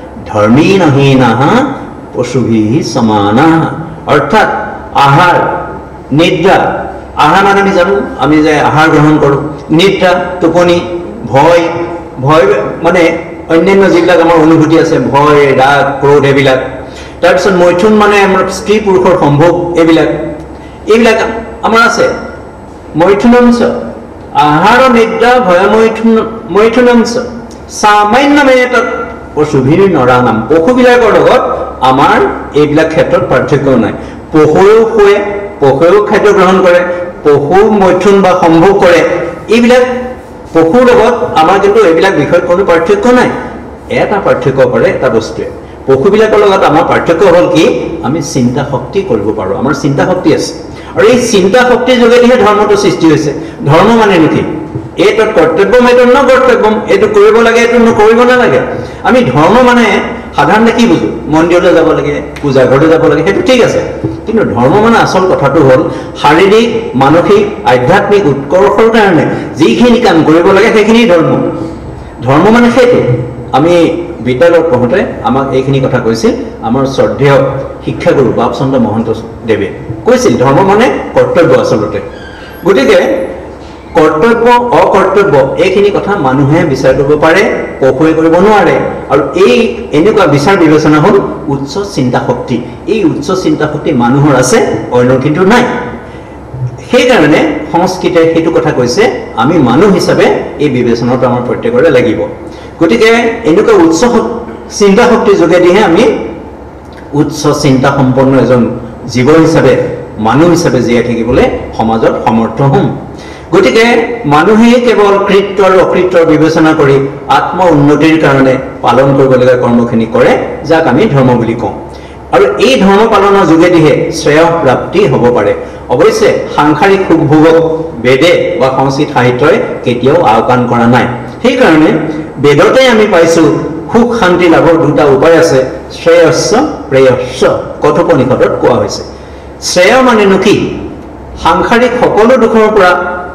ধৰ্মীনহীনঃ পশুভিः সমানঃ অৰ্থাৎ আহাৰ নিদ্ৰা আহাৰ মানে আমি জানো আমি যে আহাৰ গ্ৰহণ কৰোঁ নিদ্ৰা টোপনি ভয় ভয় মানে অন্যান্য যিবিলাক আমাৰ অনুভূতি আছে ভয় ৰাগ ক্ৰোধ এইবিলাক তাৰপিছত মৈথুন মানে আমাৰ স্ত্ৰী পুৰুষৰ সম্ভোগ এইবিলাক এইবিলাক আমাৰ আছে মৈথুনঞ্চ আহাৰ নিদ্ৰা ভয় মৈথুন মৈথুনঞ্চ সামান্যমেতৎ পশুভিৰ নৰাণাম পশুবিলাকৰ লগত আমাৰ এইবিলাক ক্ষেত্ৰত পাৰ্থক্য নাই পশুৱেও শুৱে পশুৱেও খাদ্য গ্ৰহণ কৰে পশু মৈথুন বা সম্ভোগ কৰে এইবিলাক পশুৰ লগত আমাৰ কিন্তু এইবিলাক বিষয়ত কোনো পাৰ্থক্য নাই এটা পাৰ্থক্য কৰে এটা বস্তুৱে পশুবিলাকৰ লগত আমাৰ পাৰ্থক্য হ'ল কি আমি চিন্তা শক্তি কৰিব পাৰোঁ আমাৰ চিন্তা শক্তি আছে আৰু এই চিন্তা শক্তিৰ যোগেদিহে ধৰ্মটো সৃষ্টি হৈছে ধৰ্ম মানে নেকি এইটো কৰ্তব্যম এইটো ন কৰ্তব্যম এইটো কৰিব লাগে এইটো নকৰিব নালাগে আমি ধৰ্ম মানে সাধাৰণতে কি বুজো মন্দিৰলৈ যাব লাগে পূজা ঘৰলৈ যাব লাগে সেইটো ঠিক আছে কিন্তু ধৰ্ম মানে আচল কথাটো হ'ল শাৰীৰিক মানসিক আধ্যাত্মিক উৎকৰ্ষৰ কাৰণে যিখিনি কাম কৰিব লাগে সেইখিনি ধৰ্ম ধৰ্ম মানে সেইটো আমি বিদ্যালয়ত পঢ়োঁতে আমাক এইখিনি কথা কৈছিল আমাৰ শ্ৰদ্ধেয় শিক্ষাগুৰু বাপচন্দ্ৰ মহন্ত দেৱে কৈছিল ধৰ্ম মানে কৰ্তব্য আচলতে গতিকে কৰ্তব্য অকৰ্তব্য এইখিনি কথা মানুহে বিচাৰ কৰিব পাৰে পশুৱে কৰিব নোৱাৰে আৰু এই এনেকুৱা বিচাৰ বিবেচনা হ'ল উচ্চ চিন্তা শক্তি এই উচ্চ চিন্তা শক্তি মানুহৰ আছে অন্য কিন্তু নাই সেইকাৰণে সংস্কৃতে সেইটো কথা কৈছে আমি মানুহ হিচাপে এই বিবেচনাটো আমাৰ প্ৰত্যেকৰে লাগিব গতিকে এনেকুৱা উচ্চ চিন্তা শক্তিৰ যোগেদিহে আমি উচ্চ চিন্তা সম্পন্ন এজন জীৱ হিচাপে মানুহ হিচাপে জীয়াই থাকিবলৈ সমাজত সমৰ্থ হ'ম গতিকে মানুহে কেৱল কৃত্য আৰু অকৃত্যৰ বিবেচনা কৰি আত্ম উন্নতিৰ কাৰণে পালন কৰিবলগীয়া কৰ্মখিনি কৰে যাক আমি ধৰ্ম বুলি কওঁ আৰু এই ধৰ্ম পালনৰ যোগেদিহে শ্ৰেয় প্ৰাপ্তি হ'ব পাৰে অৱশ্যে সাংসাৰিক সুখ ভোগক বেদে বা সংস্কৃত সাহিত্যই কেতিয়াও আওকাণ কৰা নাই সেইকাৰণে বেদতে আমি পাইছোঁ সুখ শান্তি লাভৰ দুটা উপায় আছে শ্ৰেয়স্য প্ৰেয়স্য কথোপনিষদত কোৱা হৈছে শ্ৰেয় মানেনো কি সাংসাৰিক সকলো দুখৰ পৰা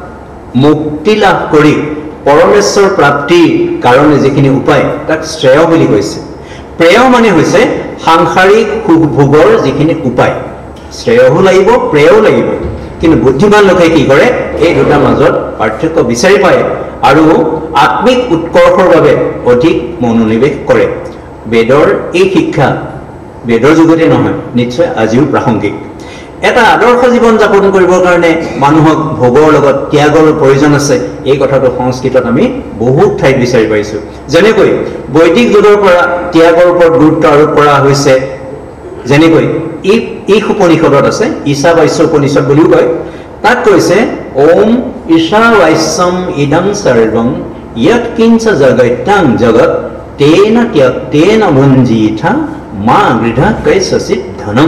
মুক্তি লাভ কৰি পৰমেশ্বৰ প্ৰাপ্তিৰ কাৰণে যিখিনি উপায় তাক শ্ৰেয় বুলি কৈছে প্ৰেয় মানে হৈছে সাংসাৰিক সুখ ভোগৰ যিখিনি উপায় শ্ৰেয়ও লাগিব প্ৰেয়ও লাগিব কিন্তু বুদ্ধিমান লোকে কি কৰে এই দুটাৰ মাজত পাৰ্থক্য বিচাৰি পায় আৰু আত্মিক উৎকৰ্ষৰ বাবে অধিক মনোনিৱেশ কৰে বেদৰ এই শিক্ষা বেদৰ যোগতে নহয় নিশ্চয় আজিও প্ৰাসংগিক এটা আদৰ্শ জীৱন যাপন কৰিবৰ কাৰণে মানুহক ভোগৰ লগত ত্যাগৰ প্ৰয়োজন আছে এই কথাটো সংস্কৃতত আমি বহুত ঠাইত বিচাৰি পাইছোঁ যেনেকৈ বৈদিক যুগৰ পৰা ত্যাগৰ ওপৰত গুৰুত্ব আৰোপ কৰা হৈছে যেনেকৈ ই ই উপনিষদত আছে ঈশাৱাস্য উপনিষদ বুলিও কয় তাত কৈছে ওম ঈশাৱাস্যম ইদং সৰ্বং য়ৎ কিঞ্চ জগত্যাং জগৎ তেন ত্যক্তেন ভুঞ্জীথা মা গৃধা কৈশচিত ধনম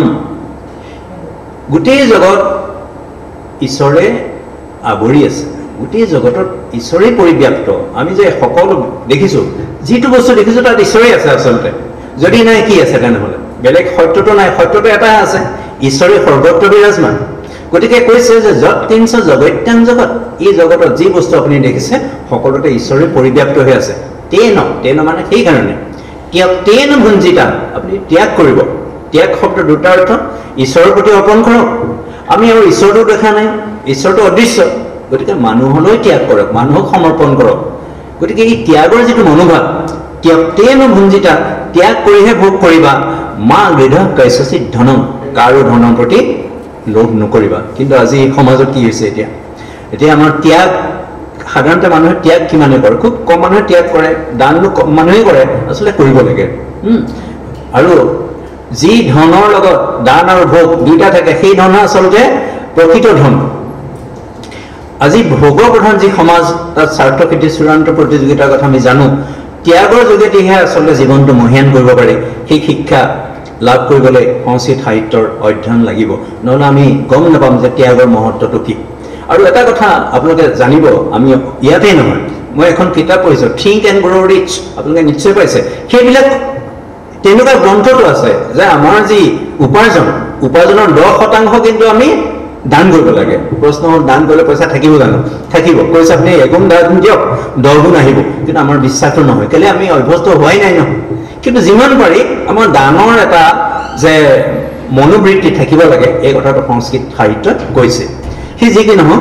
গোটেই জগত ঈশ্বৰে আৱৰি আছে গোটেই জগতত ঈশ্বৰেই পৰিব্যাপ্ত আমি যে সকলো দেখিছোঁ যিটো বস্তু দেখিছোঁ তাত ঈশ্বৰেই আছে আচলতে যদি নাই কি আছে তেনেহ'লে বেলেগ সত্যটো নাই সত্যটো এটা আছে ঈশ্বৰে সৰ্বত্ৰ বিৰাজমান গতিকে কৈছে যে যৎ কিঞ্চ জগত্যাং জগত এই জগতত যি বস্তু আপুনি দেখিছে সকলোতে ঈশ্বৰে পৰিব্যাপ্ত হৈ আছে তেন তেন মানে সেইকাৰণে ত্যক্তেন ভুঞ্জিতা, আপুনি ত্যাগ কৰিব। ত্যাগ শব্দ দুটা অৰ্থ, ঈশ্বৰৰ প্ৰতি অৰ্পণ কৰক। আমি আৰু ঈশ্বৰটো দেখা নাই, ঈশ্বৰটো অদৃশ্য, গতিকে মানুহলৈ ত্যাগ কৰক, মানুহক সমৰ্পণ কৰক। গতিকে এই ত্যাগৰ যিটো মনোভাৱ, ত্যক্তেন ভুঞ্জিতা, ত্যাগ কৰিহে ভোগ কৰিবা, মা গৃধ কৈশচিত ধনম, কাৰো ধনৰ প্ৰতি লোভ নকৰিবা। কিন্তু আজি সমাজত কি হৈছে এতিয়া, এতিয়া আমাৰ ত্যাগ, সাধাৰণতে মানুহে ত্যাগ কিমানে কৰে, খুব কম মানুহে ত্যাগ কৰে, দানো কম মানুহে কৰে, আচলতে কৰিব লাগে। আৰু যি ধনৰ লগত দান আৰু ভোগ দুইটা থাকে, সেই ধন আচলতে প্ৰকৃত ধন। আজি ভোগ প্ৰধান যি সমাজ, তাত স্বাৰ্থ খেতি চূড়ান্ত প্ৰতিযোগিতাৰ কথা আমি জানো। ত্যাগৰ যোগেদিহে আচলতে জীৱনটো মহীয়ান কৰিব পাৰি। সেই শিক্ষা লাভ কৰিবলৈ সংস্কৃত সাহিত্যৰ অধ্যয়ন লাগিব, নহ'লে আমি গম নাপাম যে ত্যাগৰ মহত্বটো কি। আৰু এটা কথা আপোনালোকে জানিব, আমি ইয়াতেই নহয়, মই এখন কিতাপ পঢ়িছোঁ, থিংক এণ্ড গ্ৰ' ৰিচ, আপোনালোকে নিশ্চয় পাইছে। সেইবিলাক তেনেকুৱা গ্ৰন্থটো আছে যে আমাৰ যি উপাৰ্জন, উপাৰ্জনৰ দহ শতাংশ কিন্তু আমি দান কৰিব লাগে। প্ৰশ্ন হ'ল, দান কৰিলে পইচা থাকিব জানো? থাকিব। কৈছে আপুনি এগুণ দান দিয়ক, দহ গুণ আহিব, কিন্তু আমাৰ বিশ্বাসটো নহয়। কেলৈ? আমি অভ্যস্ত হোৱাই নাই নহয়। কিন্তু যিমান পাৰি আমাৰ দানৰ এটা যে মনোবৃত্তি থাকিব লাগে, এই কথাটো সংস্কৃত সাহিত্যত কৈছে। সেই যি কি নহওক,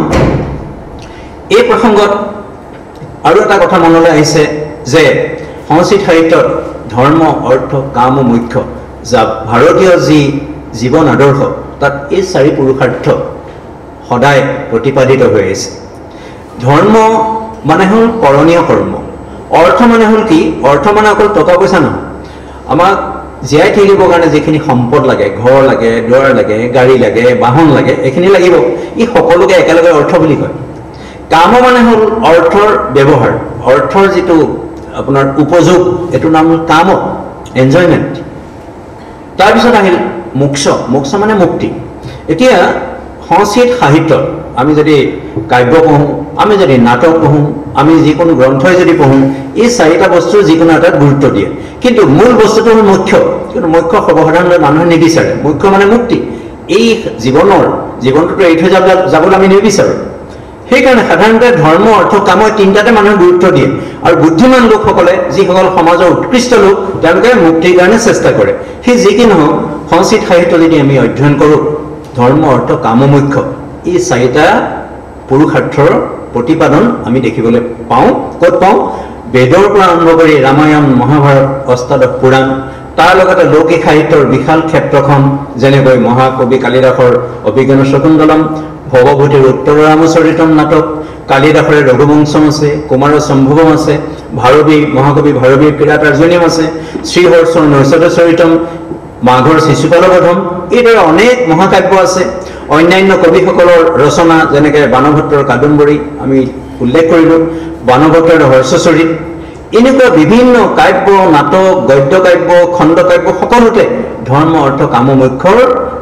এই প্ৰসংগত আৰু এটা কথা মনলৈ আহিছে যে সংস্কৃত সাহিত্যত ধৰ্ম, অৰ্থ, কাম ও মোক্ষ, যা ভাৰতীয় যি জীৱন আদৰ্শ, তাত এই চাৰি পুৰুষাৰ্থ সদায় প্ৰতিপাদিত হৈ আহিছে। ধৰ্ম মানে হ'ল কৰণীয় কৰ্ম, অৰ্থ মানে হ'ল কি? অৰ্থ মানে অকল টকা পইচা নহয়, আমাক জীয়াই থাকিবৰ কাৰণে যিখিনি সম্পদ লাগে, ঘৰ লাগে, দুৱাৰ লাগে, গাড়ী লাগে, বাহন লাগে, এইখিনি লাগিব। ই সকলোকে একেলগে অৰ্থ বুলি কয়। কাম মানে হ'ল অৰ্থৰ ব্যৱহাৰ, অৰ্থৰ যিটো আপোনাৰ উপযোগ, এইটোৰ নাম হ'ল কাম, এনজয়মেণ্ট। তাৰপিছত আহিল মোক্ষ, মোক্ষ মানে মুক্তি। এতিয়া সংস্কৃত সাহিত্যত আমি যদি কাব্য পঢ়োঁ, আমি যদি নাটক পঢ়োঁ, আমি যিকোনো গ্ৰন্থই যদি পঢ়োঁ, এই চাৰিটা বস্তুৰ যিকোনো এটাত গুৰুত্ব দিয়ে। কিন্তু মূল বস্তুটো হ'ল মোক্ষ। কিন্তু মোক্ষ সৰ্বসাধাৰণতে মানুহে নিবিচাৰে। মোক্ষ মানে মুক্তি। এই জীৱনৰ জীৱনটোতো এৰি থৈ যাব যাবলৈ আমি নিবিচাৰোঁ। সেইকাৰণে সাধাৰণতে ধৰ্ম, অৰ্থ, কাম তিনিটাতে মানুহে গুৰুত্ব দিয়ে। আৰু বুদ্ধিমান লোকসকলে, যিসকল সমাজৰ উৎকৃষ্ট লোক, তেওঁলোকে মুক্তিৰ কাৰণে চেষ্টা কৰে। সেই যি কি নহওক, সংস্কৃত সাহিত্য যদি আমি অধ্যয়ন কৰোঁ, ধৰ্ম, অৰ্থ, কাম, মোক্ষ, এই চাৰিটা পুৰুষাৰ্থৰ প্ৰতিপাদন আমি দেখিবলৈ পাওঁ। ক'ত পাওঁ? বেদৰ পৰা আৰম্ভ কৰি ৰামায়ণ, মহাভাৰত, অষ্টাদশ পুৰাণ, তাৰ লগতে লৌকিক সাহিত্যৰ বিশাল ক্ষেত্ৰখন, যেনেকৈ মহাকবি কালিদাসৰ অভিজ্ঞান শকুন্তলম, ভৱভূতিৰ উত্তৰ ৰামচৰিতম নাটক, কালিদাসৰে ৰঘুবংশম আছে, কুমাৰ সম্ভৱম আছে, ভাৰৱী মহাকবি ভাৰৱীৰ কিৰাতাৰ্জুনীয়ম আছে, শ্ৰীহৰ্ষৰ নৈষধচৰিতম, মাঘৰ শিশুপালবধম, এইদৰে অনেক মহাকাব্য আছে। অন্যান্য কবিসকলৰ ৰচনা, যেনেকৈ বাণভট্টৰ কাদম্বৰী আমি উল্লেখ কৰিলোঁ, বাণভট্টৰ হৰ্ষচৰিত, এনেকুৱা বিভিন্ন কাব্য, নাটক, গদ্য কাব্য, খণ্ড কাব্য, সকলোতে ধৰ্ম, অৰ্থ, কাম, মোক্ষৰ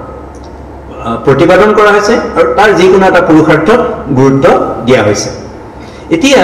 প্ৰতিপাদন কৰা হৈছে আৰু তাৰ যিকোনো এটা পুৰুষাৰ্থত গুৰুত্ব দিয়া হৈছে। এতিয়া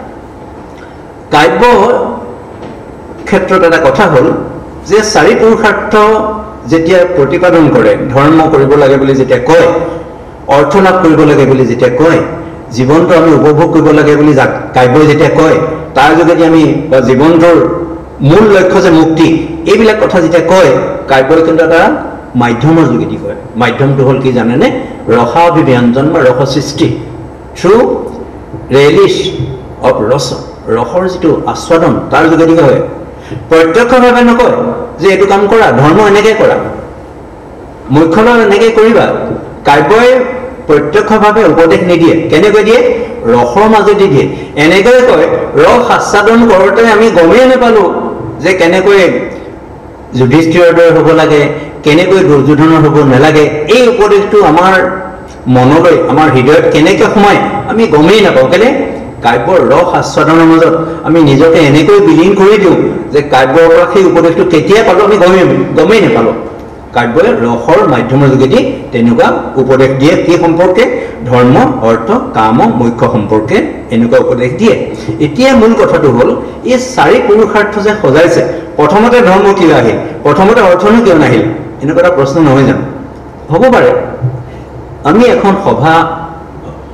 কাব্য ক্ষেত্ৰত এটা কথা হ'ল যে চাৰি পুৰুষাৰ্থ যেতিয়া প্ৰতিপাদন কৰে, ধৰ্ম কৰিব লাগে বুলি যেতিয়া কয়, অৰ্থ লাভ কৰিব লাগে বুলি যেতিয়া কয়, জীৱনটো আমি উপভোগ কৰিব লাগে বুলি কাব্যই যেতিয়া কয়, তাৰ যোগেদি আমি বা জীৱনটোৰ মূল লক্ষ্য যে মুক্তি, এইবিলাক কথা যেতিয়া কয়, কাব্যই কিন্তু এটা মাধ্যমৰ যোগেদি কয়। মাধ্যমটো হ'ল কি জানেনে? ৰসাভিব্যঞ্জন বা ৰস সৃষ্টি, থ্ৰু ৰেলিছ অফ ৰস, ৰসৰ যিটো আস্বাদন, তাৰ যোগেদি কয়। প্ৰত্যক্ষভাৱে নকয় যে এইটো কাম কৰা, ধৰ্ম এনেকৈ কৰা, মুখ্যলৈ এনেকৈ কৰিবা। কাব্যই প্ৰত্যক্ষভাৱে উপদেশ নিদিয়ে। কেনেকৈ দিয়ে? ৰসৰ মাজেদি দিয়ে। এনেকৈ কয়, ৰস আস্বাদন কৰোঁতে আমি গমেই নাপালোঁ যে কেনেকৈ যুধিষ্ঠিৰৰ দৰে হ'ব লাগে, কেনেকৈ দুৰ্যোধনৰ হ'ব নালাগে। এই উপদেশটো আমাৰ মনলৈ, আমাৰ হৃদয়ত কেনেকৈ সোমায় আমি গমেই নাপাওঁ। কেনে? কাব্যৰ ৰস আস্বাদনৰ মাজত আমি নিজকে এনেকৈ বিলীন কৰি দিওঁ যে কাব্যৰ পৰা সেই উপদেশটো কেতিয়া পালোঁ আমি গমেই গমেই নাপালোঁ। কাব্যই ৰসৰ মাধ্যমৰ যোগেদি তেনেকুৱা উপদেশ দিয়ে। কি সম্পৰ্কে? ধৰ্ম, অৰ্থ, কাম, মোক্ষ সম্পৰ্কে এনেকুৱা উপদেশ দিয়ে। এতিয়া মূল কথাটো হ'ল, এই চাৰি পুৰুষাৰ্থ যে সজাইছে, প্ৰথমতে ধৰ্ম কিয় আহিল, প্ৰথমতে অৰ্থনো কিয় নাহিল, এনেকুৱা এটা প্ৰশ্ন নহয় জানো? হ'ব পাৰে। আমি এখন সভা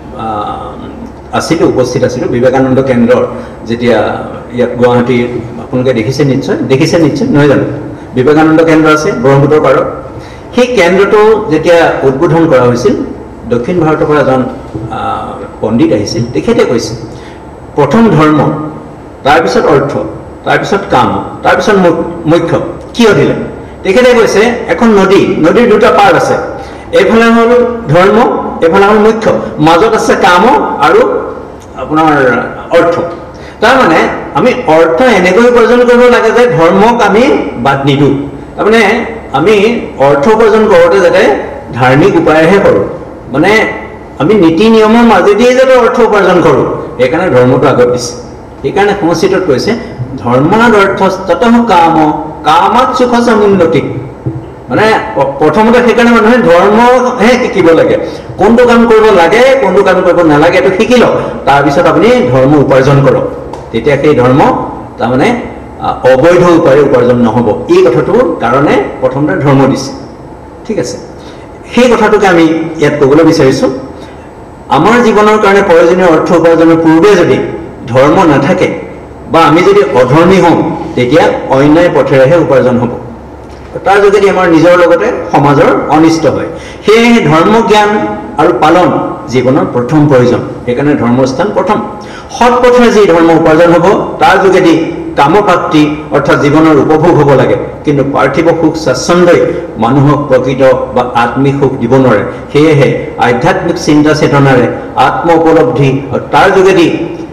আছিলোঁ, উপস্থিত আছিলোঁ, বিবেকানন্দ কেন্দ্ৰৰ, যেতিয়া ইয়াত গুৱাহাটীৰ আপোনালোকে দেখিছে নিশ্চয় দেখিছে নিশ্চয় নহয় জানো বিবেকানন্দ কেন্দ্ৰ আছে ব্ৰহ্মপুত্ৰৰ পাৰত সেই কেন্দ্ৰটো যেতিয়া উদ্বোধন কৰা হৈছিল দক্ষিণ ভাৰতৰ পৰা এজন পণ্ডিত আহিছিল তেখেতে কৈছিল প্ৰথম ধৰ্ম তাৰপিছত অৰ্থ তাৰপিছত কাম তাৰপিছত মুখ্য কিয় দিলে তেখেতে কৈছে এখন নদী নদীৰ দুটা পাৰ আছে এইফালে হ'ল ধৰ্ম এইফালে হ'ল মুখ্য মাজত আছে কাম আৰু আপোনাৰ অৰ্থ তাৰমানে আমি অৰ্থ এনেকৈ উপাৰ্জন কৰিব লাগে যে ধৰ্মক আমি বাদ নিদিওঁ তাৰমানে আমি অৰ্থ উপাৰ্জন কৰোঁতে যাতে ধাৰ্মিক উপায়েহে কৰোঁ মানে আমি নীতি নিয়মৰ মাজেদিয়ে যাতে অৰ্থ উপাৰ্জন কৰোঁ সেইকাৰণে ধৰ্মটো আগত দিছে সেইকাৰণে সংস্কৃতত কৈছে ধৰ্মাদ অৰ্থস্ততঃ কাম কামাত সুখ সমুন্নতি মানে প্ৰথমতে সেইকাৰণে মানুহে ধৰ্মহে শিকিব লাগে কোনটো কাম কৰিব লাগে কোনটো কাম কৰিব নালাগে এইটো শিকি লওক তাৰপিছত আপুনি ধৰ্ম উপাৰ্জন কৰক তেতিয়া সেই ধৰ্ম তাৰমানে অবৈধ উপায়ে উপাৰ্জন নহ'ব এই কথাটোৰ কাৰণে প্ৰথমতে ধৰ্ম দিছে ঠিক আছে সেই কথাটোকে আমি ইয়াত ক'বলৈ বিচাৰিছোঁ আমাৰ জীৱনৰ কাৰণে প্ৰয়োজনীয় অৰ্থ উপাৰ্জনৰ পূৰ্বে যদি ধৰ্ম নাথাকে বা আমি যদি অধৰ্মী হওঁ তেতিয়া অন্যায় পথেৰেহে উপাৰ্জন হ'ব তাৰ যোগেদি আমাৰ নিজৰ লগতে সমাজৰ অনিষ্ট হয় সেয়েহে ধৰ্ম জ্ঞান আৰু পালন জীৱনৰ প্ৰথম প্ৰয়োজন সেইকাৰণে ধৰ্মস্থান প্ৰথম সৎ পথেৰে যি ধৰ্ম উপাৰ্জন হ'ব তাৰ যোগেদি কামপ্ৰাপ্তি অৰ্থাৎ জীৱনৰ উপভোগ হ'ব লাগে কিন্তু পাৰ্থিৱ সুখ স্বাচ্ছন্দ্যই মানুহক প্ৰকৃত বা আত্মিক সুখ দিব নোৱাৰে সেয়েহে আধ্যাত্মিক চিন্তা চেতনাৰে আত্ম উপলব্ধি তাৰ যোগেদি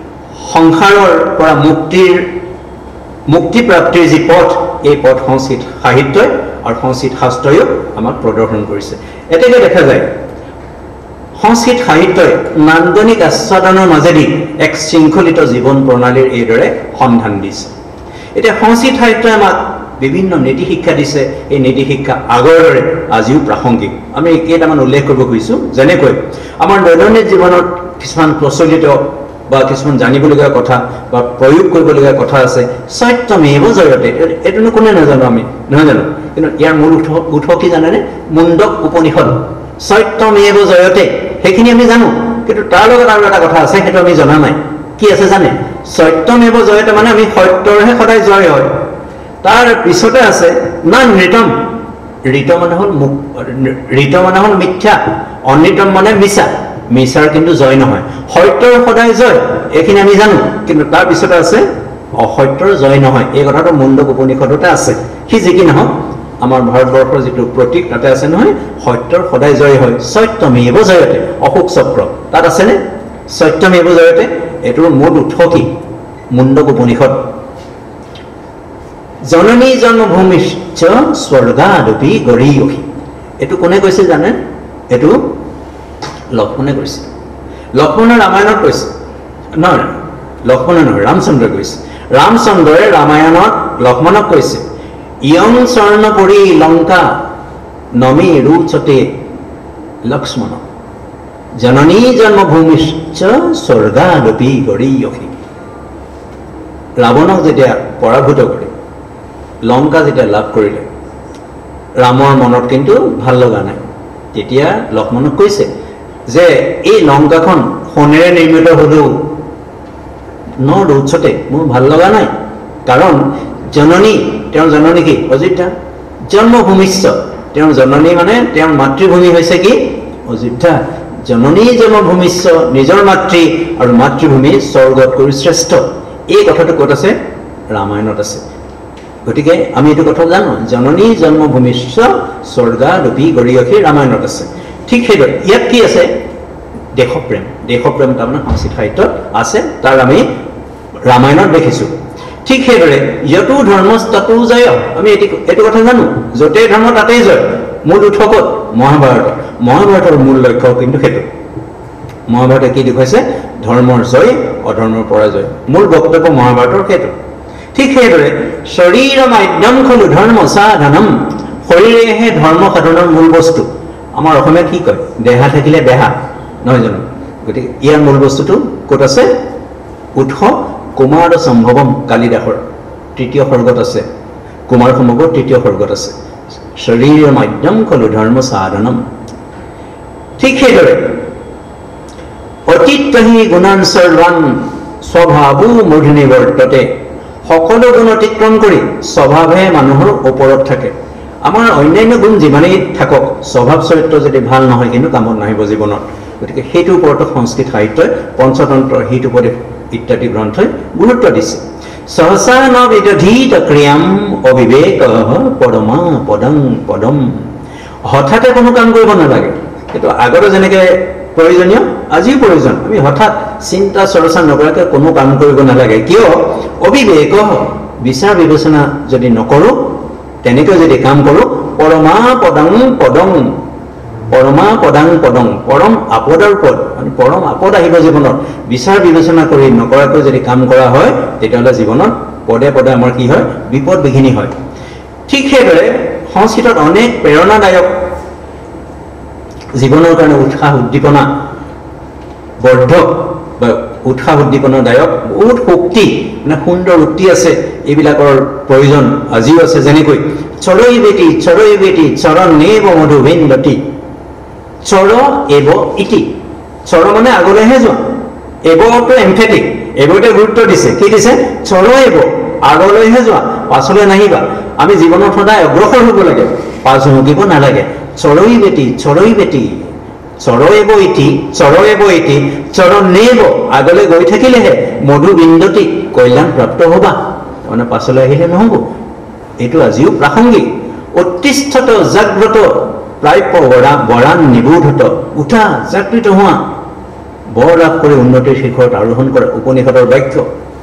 সংসাৰৰ পৰা মুক্তিৰ মুক্তি প্ৰাপ্তিৰ যি পথ এই পথ সংস্কৃত সাহিত্যই আৰু সংস্কৃত শাস্ত্ৰয়ো আমাক প্ৰদৰ্শন কৰিছে এতেকে দেখা যায় সংস্কৃত সাহিত্যই নান্দনিক আস্বাদনৰ মাজেদি এক শৃংখলিত জীৱন প্ৰণালীৰ এইদৰে সন্ধান দিছে এতিয়া সংস্কৃত সাহিত্যই আমাক বিভিন্ন নীতি শিক্ষা দিছে এই নীতি শিক্ষা আগৰ দৰে আজিও প্ৰাসংগিক আমি কেইটামান উল্লেখ কৰিব খুজিছোঁ যেনেকৈ আমাৰ দৈনন্দিন জীৱনত কিছুমান প্ৰচলিত বা কিছুমান জানিবলগীয়া কথা বা প্ৰয়োগ কৰিবলগীয়া কথা আছে সত্যমেৱ জয়তে এইটোনো কোনে নাজানো আমি নহয় জানো কিন্তু ইয়াৰ মূল উৎস উৎস কি জানেনে মুণ্ডক উপনিষদ সত্যমেৱ জয়তে সেইখিনি আমি জানো কিন্তু তাৰ লগত আৰু এটা কথা আছে সেইটো আমি জনা নাই কি আছে জানে সত্যমেৱ জয়তে মানে আমি সত্যৰহে সদায় জয় হয় তাৰ পিছতে আছে না নৃতম ঋত মানে হ'ল ঋত মানে হ'ল মিথ্যা অনৃতম মানে মিছা মিছাৰ কিন্তু জয় নহয় সত্যৰ সদায় জয় এইখিনি আমি জানো কিন্তু তাৰ পিছতে আছে অসত্যৰ জয় নহয় এই কথাটো মুণ্ডক উপনিষদতে আছে সি যি কি নহওক আমাৰ ভাৰতবৰ্ষৰ যিটো প্ৰতীক তাতে আছে নহয় সত্যৰ সদায় জয় হয় সত্যমেৱ জয়তে অশোক চক্ৰ তাত আছেনে সত্যমেৱ জয়তে এইটোৰ মূল উৎস কি মুণ্ডক উপনিষদ জননী জন্মভূমিশ্চ স্বৰ্গাদপি গৰীয়সী এইটো কোনে কৈছে জানে এইটো লক্ষ্মণে কৈছে লক্ষ্মণে ৰামায়ণত কৈছে নহয় লক্ষ্মণে নহয় ৰামচন্দ্ৰই কৈছে ৰামচন্দ্ৰই ৰামায়ণত লক্ষ্মণক কৈছে ইয়ং স্বৰ্ণ পৰি লংকা নমি ৰুচতে লক্ষ্মণ জননী জন্মভূমিশ্চ স্বৰ্গাদপি গৰীয়সী ৰাৱণক যেতিয়া পৰাভূত কৰি লংকা যেতিয়া লাভ কৰিলে ৰামৰ মনত কিন্তু ভাল লগা নাই তেতিয়া লক্ষ্মণক কৈছে যে এই লংকাখন সোণেৰে নিৰ্মিত হ'লেও ন ৰুচতে মোৰ ভাল লগা নাই কাৰণ জননী তেওঁৰ জননী কি অযোধ্যা জন্মভূমিশ্চ তেওঁৰ জননী মানে তেওঁৰ মাতৃভূমি হৈছে কি অযোধ্যা জননী জন্মভূমিশ্চ নিজৰ মাতৃ আৰু মাতৃভূমি স্বৰ্গতকৈ শ্ৰেষ্ঠ এই কথাটো ক'ত আছে ৰামায়ণত আছে গতিকে আমি এইটো কথা জানো জননী জন্মভূমিশ্চ স্বৰ্গাদপি গৰীয়সী ৰামায়ণত আছে ঠিক সেইদৰে ইয়াত কি আছে দেশপ্ৰেম দেশপ্ৰেম তাৰমানে সংস্কৃত সাহিত্যত আছে তাৰ আমি ৰামায়ণত দেখিছোঁ ঠিক সেইদৰে যতো ধৰ্মস্ততো জয় আমি এইটো কথা জানো য'তেই ধৰ্ম তাতেই জয় মূল উৎস ক'ত মহাভাৰত মহাভাৰতৰ মূল লক্ষ্য কিন্তু সেইটো মহাভাৰতে কি দেখুৱাইছে ধৰ্মৰ জয় অধৰ্মৰ পৰাজয় মূল বক্তব্য মহাভাৰতৰ সেইটো ঠিক সেইদৰে শৰীৰ মাধ্যম খলু ধৰ্ম সাধনম শৰীৰেহে ধৰ্ম সাধনৰ মূল বস্তু আমাৰ অসমীয়াত কি কয় দেহা থাকিলে দেহা নহয় জানো গতিকে ইয়াৰ মূল বস্তুটো ক'ত আছে উৎস কুমাৰ সম্ভৱম কালিদাসৰ তৃতীয় সৰ্গত আছে কুমাৰ সম্ভৱৰ তৃতীয় সৰ্গত আছে শৰীৰ মাধ্যম খলু ধৰ্ম সাধনম ঠিক সেইদৰে অতীতহি গুণান সৰ্বান স্বভাৱো মূঢ়নিৱৰ্ততে সকলো গুণ অতিক্ৰম কৰি স্বভাৱহে মানুহৰ ওপৰত থাকে। আমাৰ অন্যান্য গুণ যিমানেই থাকক স্বভাৱ চৰিত্ৰ যদি ভাল নহয় কিন্তু কামত নাহিব জীৱনত। গতিকে সেইটোৰ ওপৰতো সংস্কৃত সাহিত্যই পঞ্চতন্ত্ৰ হিত উপদেশ ইত্যাদি গ্ৰন্থই গুৰুত্ব দিছে। সহসা ন বিদধীত ক্ৰিয়াম অবিবেক পৰমা পদং পদম। হঠাতে কোনো কাম কৰিব নালাগে। কিন্তু আগতে যেনেকৈ প্ৰয়োজনীয় আজিও প্ৰয়োজন। আমি হঠাৎ চিন্তা চৰ্চা নকৰাকৈ কোনো কাম কৰিব নালাগে। কিয়? অবিবেক, বিচাৰ বিবেচনা যদি নকৰোঁ, তেনেকৈ যদি কাম কৰোঁ, পৰমা পদং পদং, পৰমা পদাং পদং, পৰম আপদৰ পদ, মানে পৰম আপদ আহিব জীৱনত। বিচাৰ বিবেচনা কৰি নকৰাকৈ যদি কাম কৰা হয় তেতিয়াহ'লে জীৱনত পদে পদে আমাৰ কি হয়? বিপদ বিঘিনি হয়। ঠিক সেইদৰে সংস্কৃতত অনেক প্ৰেৰণাদায়ক জীৱনৰ কাৰণে উৎসাহ উদ্দীপনা বৰ্ধক বা উৎসাহ উদ্দীপনাদায়ক বহুত শক্তি, মানে সুন্দৰ উক্তি আছে। এইবিলাকৰ প্ৰয়োজন আজিও আছে। যেনেকৈ চৰৈ বেটি চৰৈ বেটি চৰণ নেব মধুবিন্দতি, চৰ এব ইতি। চৰ মানে আগলৈহে যোৱা, এবটো এমফেটিক, এবতে গুৰুত্ব দিছে। কি দিছে? চৰ এব, আগলৈহে যোৱা, পাছলৈ নাহিবা। আমি জীৱনত সদায় অগ্ৰসৰ হ'ব লাগে, পাছ হুকিব নালাগে। চৰৈ বেটি চৰৈ বেটি চৰ এব ইতি, চৰ এব ইতি চৰণ নেব, আগলৈ গৈ থাকিলেহে মধুবিন্দতি, কল্যাণ প্ৰাপ্ত হ'বা, তাৰমানে পাছলৈ আহিলে নহ'ব। এইটো আজিও প্ৰাসংগিক। উত্তিষ্ঠত জাগ্ৰত প্ৰাপ্য বৰা বৰাণ নিবোধত, উঠা জাগৃত হোৱা, বৰ লাভ কৰি উন্নতিৰ শিখৰত আৰোহণ কৰা, উপনিষদৰ বাক্য।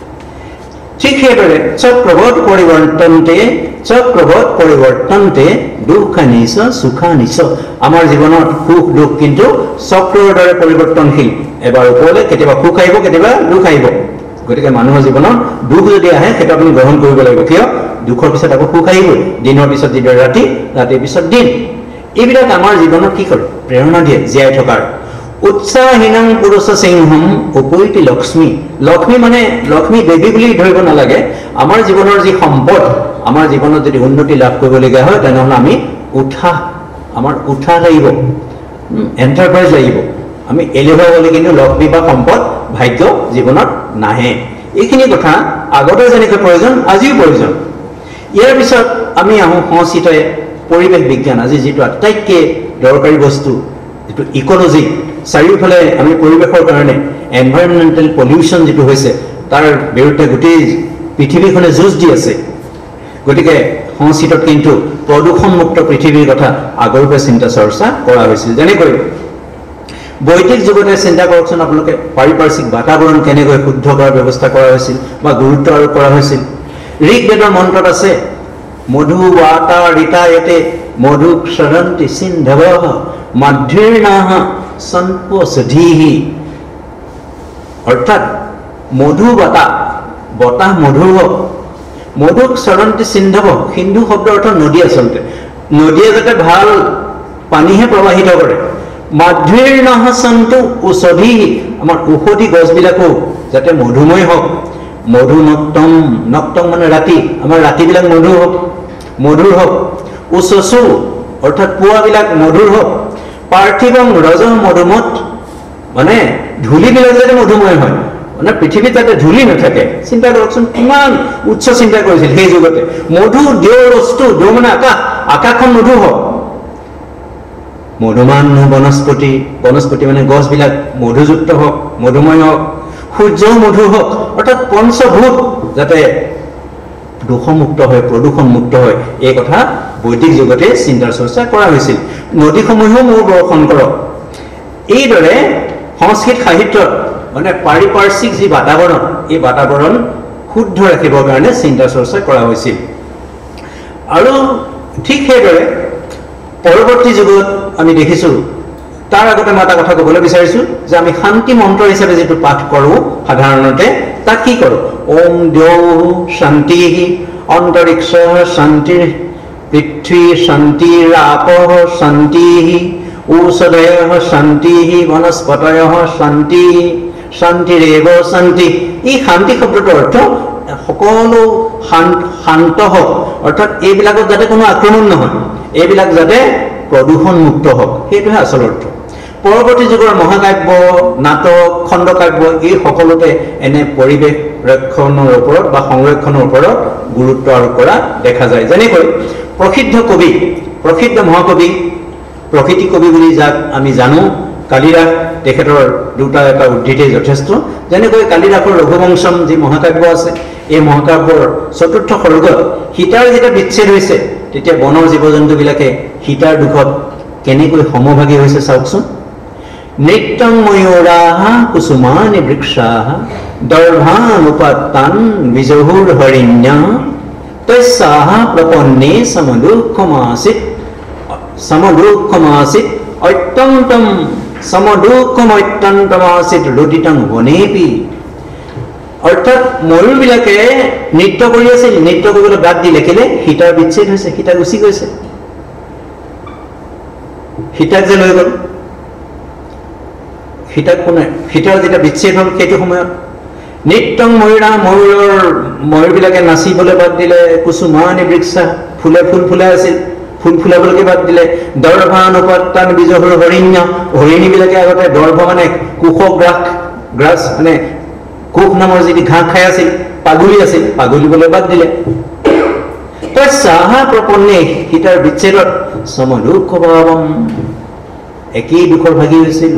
ঠিক সেইদৰে চক্ৰবত পৰিৱৰ্তনতে চক্ৰবত পৰিৱৰ্তনতে দুঃখানিচ সুখানিচ। আমাৰ জীৱনত সুখ দুখ কিন্তু চক্ৰৰ দৰে পৰিৱৰ্তনশীল। এবাৰ ওপৰলৈ কেতিয়াবা সুখ আহিব, কেতিয়াবা দুখ আহিব। গতিকে মানুহৰ জীৱনত দুখ যদি আহে সেইটো আপুনি গ্ৰহণ কৰিব লাগিব। কিয়? দুখৰ পিছত আকৌ সুখ আহিবই। দিনৰ পিছত যিদৰে ৰাতি, ৰাতিৰ পিছত দিন। এইবিলাক আমাৰ জীৱনত কি কৰে? প্ৰেৰণা দিয়ে জীয়াই থকাৰ। উৎসাহীনং পুৰুষ সিংহম উপৈতি লক্ষ্মী। লক্ষ্মী মানে লক্ষ্মী দেৱী বুলি ধৰিব নালাগে। আমাৰ জীৱনৰ যি সম্পদ, আমাৰ জীৱনত যদি উন্নতি লাভ কৰিবলগীয়া হয় তেনেহ'লে আমি উৎসাহ, আমাৰ উৎসাহ লাগিব, এণ্টাৰপ্ৰাইজ লাগিব। আমি এলেহুৱা হ'লে কিন্তু লক্ষ্মী বা সম্পদ ভাগ্য জীৱনত নাহে। এইখিনি কথা আগতে যেনেকৈ প্ৰয়োজন আজিও প্ৰয়োজন। ইয়াৰ পিছত আমি আহোঁ সংস্কৃতই পৰিৱেশ বিজ্ঞান, আজি যিটো আটাইতকৈ দৰকাৰী বস্তু, যিটো ইক'লজি। চাৰিওফালে আমি পৰিৱেশৰ কাৰণে এনভাইৰনমেণ্টেল পলিউশ্যন যিটো হৈছে তাৰ বিৰুদ্ধে গোটেই পৃথিৱীখনে যুঁজ দি আছে। গতিকে সংস্কৃতত কিন্তু প্ৰদূষণমুক্ত পৃথিৱীৰ কথা আগৰ পৰাই চিন্তা চৰ্চা কৰা হৈছিল। যেনেকৈ বৈদিক যুগতে চিন্তা কৰকচোন আপোনালোকে, পাৰিপাৰ্শ্বিক বাতাবৰণ কেনেকৈ শুদ্ধ কৰাৰ ব্যৱস্থা কৰা হৈছিল বা গুৰুত্ব আৰোপ কৰা হৈছিল। ঋগ্বেদৰ মন্ত্ৰত আছে মধু ৱাতা ঋতায়তে মধু সৰন্তি সিন্ধৱঃ মাধুৰ্ণাঃ সন্পোষধীঃ। অৰ্থাৎ মধু বতাহ, বতাহ মধুৰ হওক, মধুক সৰন্তি সিন্ধৱ, সিন্ধু শব্দৰ অৰ্থ নদী। আচলতে নদীয়ে যাতে ভাল পানীহে প্ৰবাহিত কৰে। মাধুৰ্ণাঃ সন্তু ঔষধীঃ, আমাৰ ঔষধি গছবিলাকো যাতে মধুময় হওক। মধু নক্তম, নক্তম মানে ৰাতি, আমাৰ ৰাতিবিলাক মধুৰ হওক, মধুৰ হওক। উচচু অৰ্থাৎ পুৱাবিলাক মধুৰ হওক। পাৰ্থিৱং ৰজ মধুমত, মানে ধূলিবিলাক যাতে মধুময় হয়, মানে পৃথিৱীত যাতে ধূলি নাথাকে। চিন্তা কৰকচোন কিমান উচ্চ চিন্তা কৰিছিল সেই যুগতে। মধু দেও বস্তু, দেও মানে আকাশ, আকাশখন মধু হওক। মধুমান বনস্পতি, বনস্পতি মানে গছবিলাক মধুযুক্ত হওক, মধুময় হওক। সূৰ্যও মধুৰ হওক। অৰ্থাৎ পঞ্চভূত যাতে দোষমুক্ত হয়, প্ৰদূষণমুক্ত হয়, এই কথা বৈদিক যুগতে চিন্তা চৰ্চা কৰা হৈছিল। নদীসমূহেও মূৰ বৰ্ষণ কৰক। এইদৰে সংস্কৃত সাহিত্যত মানে পাৰিপাৰ্শ্বিক যি বাতাবৰণ, এই বাতাবৰণ শুদ্ধ ৰাখিবৰ কাৰণে চিন্তা চৰ্চা কৰা হৈছিল। আৰু ঠিক সেইদৰে পৰৱৰ্তী যুগত আমি দেখিছোঁ, তাৰ আগতে মই এটা কথা ক'বলৈ বিচাৰিছোঁ যে আমি শান্তি মন্ত্ৰ হিচাপে যিটো পাঠ কৰোঁ সাধাৰণতে, তাক কি কৰোঁ? ওম দ্যৌ শান্তিঃ অন্তৰিক্ষ শান্তিৰ পৃথ্বী শান্তিৰ আপঃ শান্তিঃ ঔষধয়ঃ শান্তিঃ বনস্পতয়ঃ শান্তিঃ শান্তিৰেৱ শান্তি। এই শান্তি শব্দটোৰ অৰ্থ সকলো শান্ত হওক, অৰ্থাৎ এইবিলাকত যাতে কোনো আক্ৰমণ নহয়, এইবিলাক যাতে প্ৰদূষণমুক্ত হওক, সেইটোহে আচল অৰ্থ। পৰৱৰ্তী যুগৰ মহাকাব্য, নাটক, খণ্ডকাব্য এই সকলোতে এনে পৰিৱেশ ৰক্ষণৰ ওপৰত বা সংৰক্ষণৰ ওপৰত গুৰুত্ব আৰোপ কৰা দেখা যায়। যেনেকৈ প্ৰসিদ্ধ কবি, প্ৰসিদ্ধ মহাকবি, প্ৰকৃতি কবি বুলি যাক আমি জানো কালিদাস, তেখেতৰ দুটা এটা উদ্ধৃতি যথেষ্ট। যেনেকৈ কালিদাসৰ ৰঘুবংশম যি মহাকাব্য আছে, এই মহাকাব্যৰ চতুৰ্থ সৰ্গত সীতাৰ যেতিয়া বিচ্ছেদ হৈছে তেতিয়া বনৰ জীৱ জন্তুবিলাকে সীতাৰ দুখত কেনেকৈ সমভাগী হৈছে চাওকচোন। নৃত্যং ময়ূৰাহ কুসুমানি বৃক্ষাহ দৰ্ভানুপাত্তান বিজহুৰ হৰিণ্যঃ তস্যাহ প্ৰপন্নে সমদুঃখমাসিত সমদুঃখমাসিত অত্যন্তম সমদুঃখম অত্যন্তমাসিত ৰুদিতং বনেপি। অৰ্থাৎ ময়ূৰবিলাকে নৃত্য কৰি আছিল, নৃত্য কৰিবলৈ বাদ দিলে কেলে? সীতাৰ বিচ্ছেদ হৈছে, সীতা গুচি গৈছে, সীতাক যে লৈ গ'ল। সীতাক কোনে? সীতাৰ যেতিয়া বিচ্ছেদ হ'ল সেইটো সময়ত নৃত্যং ময়ূৰা, ময়ূৰৰ ময়ূৰবিলাকে নাচিবলৈ বাদ দিলে। কুসুমানি বৃক্ষা, ফুলে ফুল ফুলাই আছিল, ফুল ফুলাবলৈকে বাদ দিলে। দৰ্ভানুপাত্তান বিজহুৰ হৰিণ্য, হৰিণীবিলাকে আগতে দৰ্ভ মানে কুশ গ্ৰাস, গ্ৰাছ মানে কুশ নামৰ যিটো ঘাঁহ খাই আছিল, পাগুলি আছিল, পাগুলিবলৈ বাদ দিলে। তস্যাহ প্ৰপন্নে, সীতাৰ বিচ্ছেদত সমদুঃখ ভাৱম, একেই দুখৰ ভাগী হৈছিল।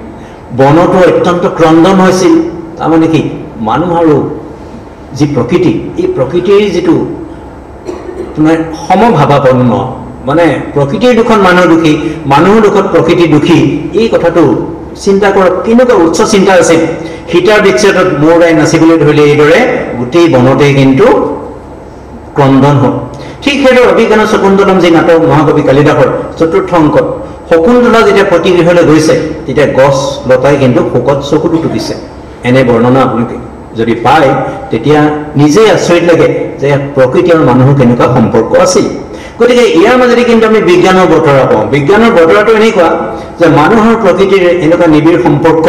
বনতো অত্যন্ত ক্ৰন্দন হৈছিল। তাৰমানে কি? মানুহ আৰু যি প্ৰকৃতি, এই প্ৰকৃতিৰ যিটো তোমাৰ সমভাৱাপন্ন, মানে প্ৰকৃতিৰ দুখত মানুহ দুখী, মানুহৰ দুখত প্ৰকৃতি দুখী, এই কথাটো চিন্তা কৰক কেনেকুৱা উচ্চ চিন্তা আছিল। সীতাৰ বিচ্ছেদত মৌৰাই নাচিবলৈ ধৰিলে, এইদৰে গোটেই বনতেই কিন্তু ক্ৰন্দন হ'ল। ঠিক সেইদৰে অভিজ্ঞানৰ শকুন্তলম যি নাটক মহাকবি কালিদাসৰ চতুৰ্থ অংকত শকুন্তলা যেতিয়া প্ৰতিগৃহলৈ গৈছে তেতিয়া গছ লতাই কিন্তু শোকত চকুটো টুকিছে। এনে বৰ্ণনা আপোনালোকে যদি পায় তেতিয়া নিজেই আচৰিত লাগে যে প্ৰকৃতি আৰু মানুহৰ কেনেকুৱা সম্পৰ্ক আছিল। গতিকে ইয়াৰ মাজতে কিন্তু আমি বিজ্ঞানৰ বতৰা পাওঁ। বিজ্ঞানৰ বতৰাটো এনেকুৱা যে মানুহৰ প্ৰকৃতিৰ এনেকুৱা নিবিড় সম্পৰ্ক,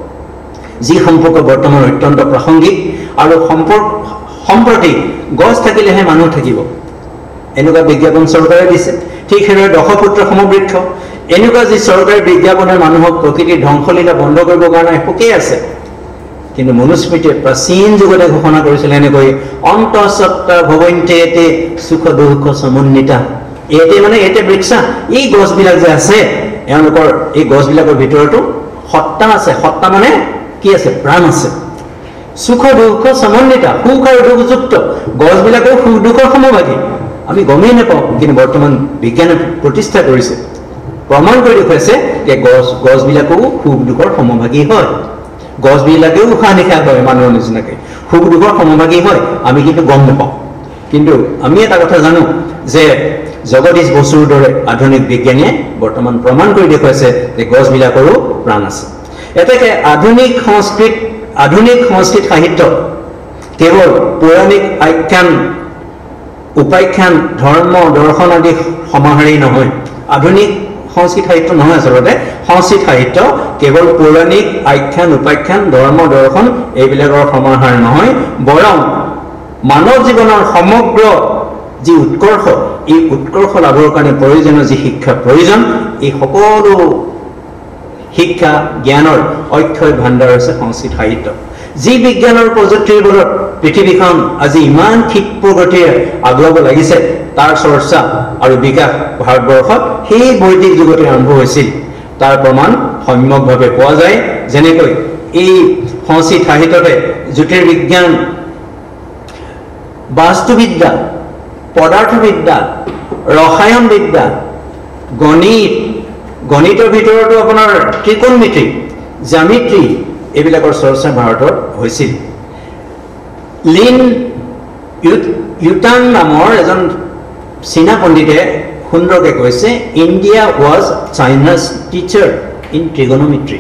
যি সম্পৰ্ক বৰ্তমান অত্যন্ত প্ৰাসংগিক, আৰু সম্পৰ্ক সম্প্ৰতি গছ থাকিলেহে মানুহ থাকিব, এনেকুৱা বিজ্ঞাপন চৰকাৰে দিছে। ঠিক সেইদৰে দশপুত্ৰ সমবৃক্ষ, এনেকুৱা যি চৰকাৰী বিজ্ঞাপনে মানুহক প্ৰকৃতিৰ ধ্বংসলীলা বন্ধ কৰিবৰ কাৰণে সুকেই আছে। কিন্তু মনুস্মৃতিয়ে প্ৰাচীন যুগতে ঘোষণা কৰিছিল এনেকৈ অন্তঃসত্ত্বা ভৱন্তে এতে সুখ দুঃখ সমন্বিতা। এতে মানে এতে বৃক্ষা, এই গছবিলাক যে আছে এওঁলোকৰ এই গছবিলাকৰ ভিতৰতো সত্তা আছে। সত্তা মানে কি আছে? প্ৰাণ আছে। সুখ দুঃখ সমন্বিতা, সুখ আৰু দুখযুক্ত, গছবিলাকেও সুখ দুখৰ সমভাগী। আমি গমেই নাপাওঁ, কিন্তু বৰ্তমান বিজ্ঞানে প্ৰতিষ্ঠা কৰিছে, প্ৰমাণ কৰি দেখুৱাইছে যে গছ গছবিলাকেও সুখ দুখৰ সমভাগী হয়। গছবিলাকেও উশাহ নিশাহ হয় মানুহৰ নিচিনাকৈ, সুখ দুখৰ সমভাগী হয়। আমি কিন্তু গম নাপাওঁ। কিন্তু আমি এটা কথা জানো যে জগদীশ বসুৰ দৰে আধুনিক বিজ্ঞানীয়ে বৰ্তমান প্ৰমাণ কৰি দেখুৱাইছে যে গছবিলাকৰো প্ৰাণ আছে। এতেকে আধুনিক সংস্কৃত আধুনিক সংস্কৃত সাহিত্য কেৱল পৌৰাণিক আখ্যান, উপাখ্যান, ধৰ্ম, দৰ্শন আদি সমাহাৰেই নহয়। আধুনিক সংস্কৃত সাহিত্য নহয় আচলতে। সংস্কৃত সাহিত্য কেৱল পৌৰাণিক আখ্যান, উপাখ্যান, ধৰ্ম, দৰ্শন এইবিলাকৰ সমাহাৰ নহয়, বৰং মানৱ জীৱনৰ সমগ্ৰ যি উৎকৰ্ষ, এই উৎকৰ্ষ লাভৰ কাৰণে প্ৰয়োজনীয় যি শিক্ষা প্ৰয়োজন, এই সকলো শিক্ষা জ্ঞানৰ অক্ষয় ভাণ্ডাৰ হৈছে সংস্কৃত সাহিত্য। যি বিজ্ঞানৰ প্ৰযুক্তিৰ বলত পৃথিৱীখন আজি ইমান ক্ষিপ্ৰ গতিৰে আগুৱাব লাগিছে, তাৰ চৰ্চা আৰু বিকাশ ভাৰতবৰ্ষত সেই বৈদিক যুগতে আৰম্ভ হৈছিল। তাৰ প্ৰমাণ সম্যকভাৱে পোৱা যায়। যেনেকৈ এই সংস্কৃত সাহিত্যতে জ্যোতিৰ্বিজ্ঞান, বাস্তুবিদ্যা, পদাৰ্থবিদ্যা, ৰসায়নবিদ্যা, গণিত, গণিতৰ ভিতৰতো আপোনাৰ ত্ৰিকোণমিতি, জ্যামিতি, এইবিলাকৰ চৰ্চা ভাৰতত হৈছিল। লিন ইউটান নামৰ এজন চীনা পণ্ডিতে সুন্দৰকৈ কৈছে, India was Chinese teacher in trigonometry,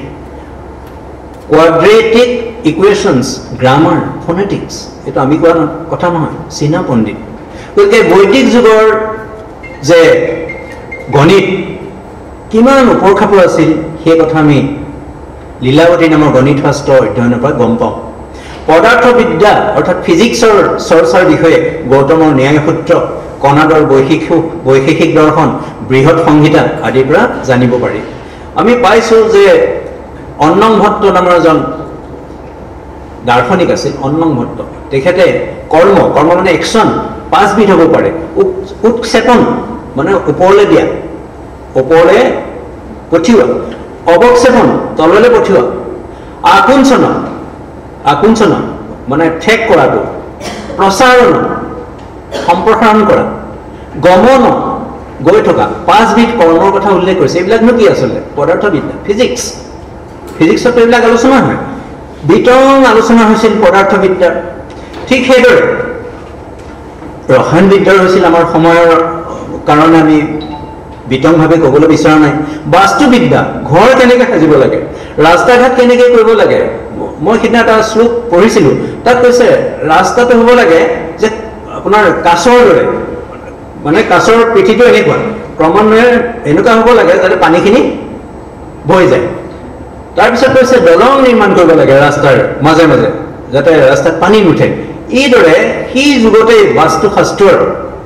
quadratic equations, grammar, phonetics. এইটো আমি কোৱা কথা নহয়, চীনা পণ্ডিত। গতিকে বৈদিক যুগৰ যে গণিত কিমান ওপৰ খাপৰ আছিল সেই কথা আমি লীলাৱতী নামৰ গণিত শাস্ত্ৰ অধ্যয়নৰ পৰা গম পাওঁ। পদাৰ্থবিদ্যা অৰ্থাৎ ফিজিক্সৰ চৰ্চাৰ বিষয়ে গৌতমৰ ন্যায়সূত্ৰ, কণাদৰ বৈশিক বৈশেষিক দৰ্শন, বৃহৎ সংহিতা আদিৰ পৰা জানিব পাৰি। আমি পাইছোঁ যে অন্নং ভট্ট নামৰ এজন দাৰ্শনিক আছিল অন্নং ভট্ট তেখেতে কৰ্ম কৰ্ম মানে একশ্যন পাঁচবিধ হ'ব পাৰে উৎক্ষেপণ মানে ওপৰলৈ দিয়া ওপৰলৈ পঠিওৱা অৱক্ষেপণ তললৈ পঠিওৱা আকুঞ্চন আকুঞ্চন মানে ঠেক কৰাটো প্ৰসাৰণ সম্প্ৰসাৰণ কৰা গমন গৈ থকা পাঁচবিধ কৰ্মৰ কথা উল্লেখ কৰিছে এইবিলাকনো কি আচলতে পদাৰ্থবিদ্যা ফিজিক্স ফিজিক্সত এইবিলাক আলোচনা হয় বিতং আলোচনা হৈছিল পদাৰ্থবিদ্যাৰ ঠিক সেইদৰে ৰসায়ন বিদ্যাৰ হৈছিল আমাৰ সময়ৰ কাৰণে আমি বিতংভাৱে ক'বলৈ বিচৰা নাই বাস্তুবিদ্যা ঘৰ কেনেকৈ সাজিব লাগে ৰাস্তা ঘাট কেনেকৈ কৰিব লাগে মই সিদিনা এটা শ্লোক পঢ়িছিলোঁ তাত কৈছে ৰাস্তাটো হ'ব লাগে যে আপোনাৰ কাছৰ দৰে মানে কাছৰ পিঠিটো এনেকুৱা ক্ৰমান্বয়ে এনেকুৱা হ'ব লাগে যাতে পানীখিনি বৈ যায় তাৰপিছত কৈছে দলং নিৰ্মাণ কৰিব লাগে ৰাস্তাৰ মাজে মাজে যাতে ৰাস্তাত পানী নুঠে এইদৰে সেই যুগতে বাস্তুশাস্ত্ৰৰ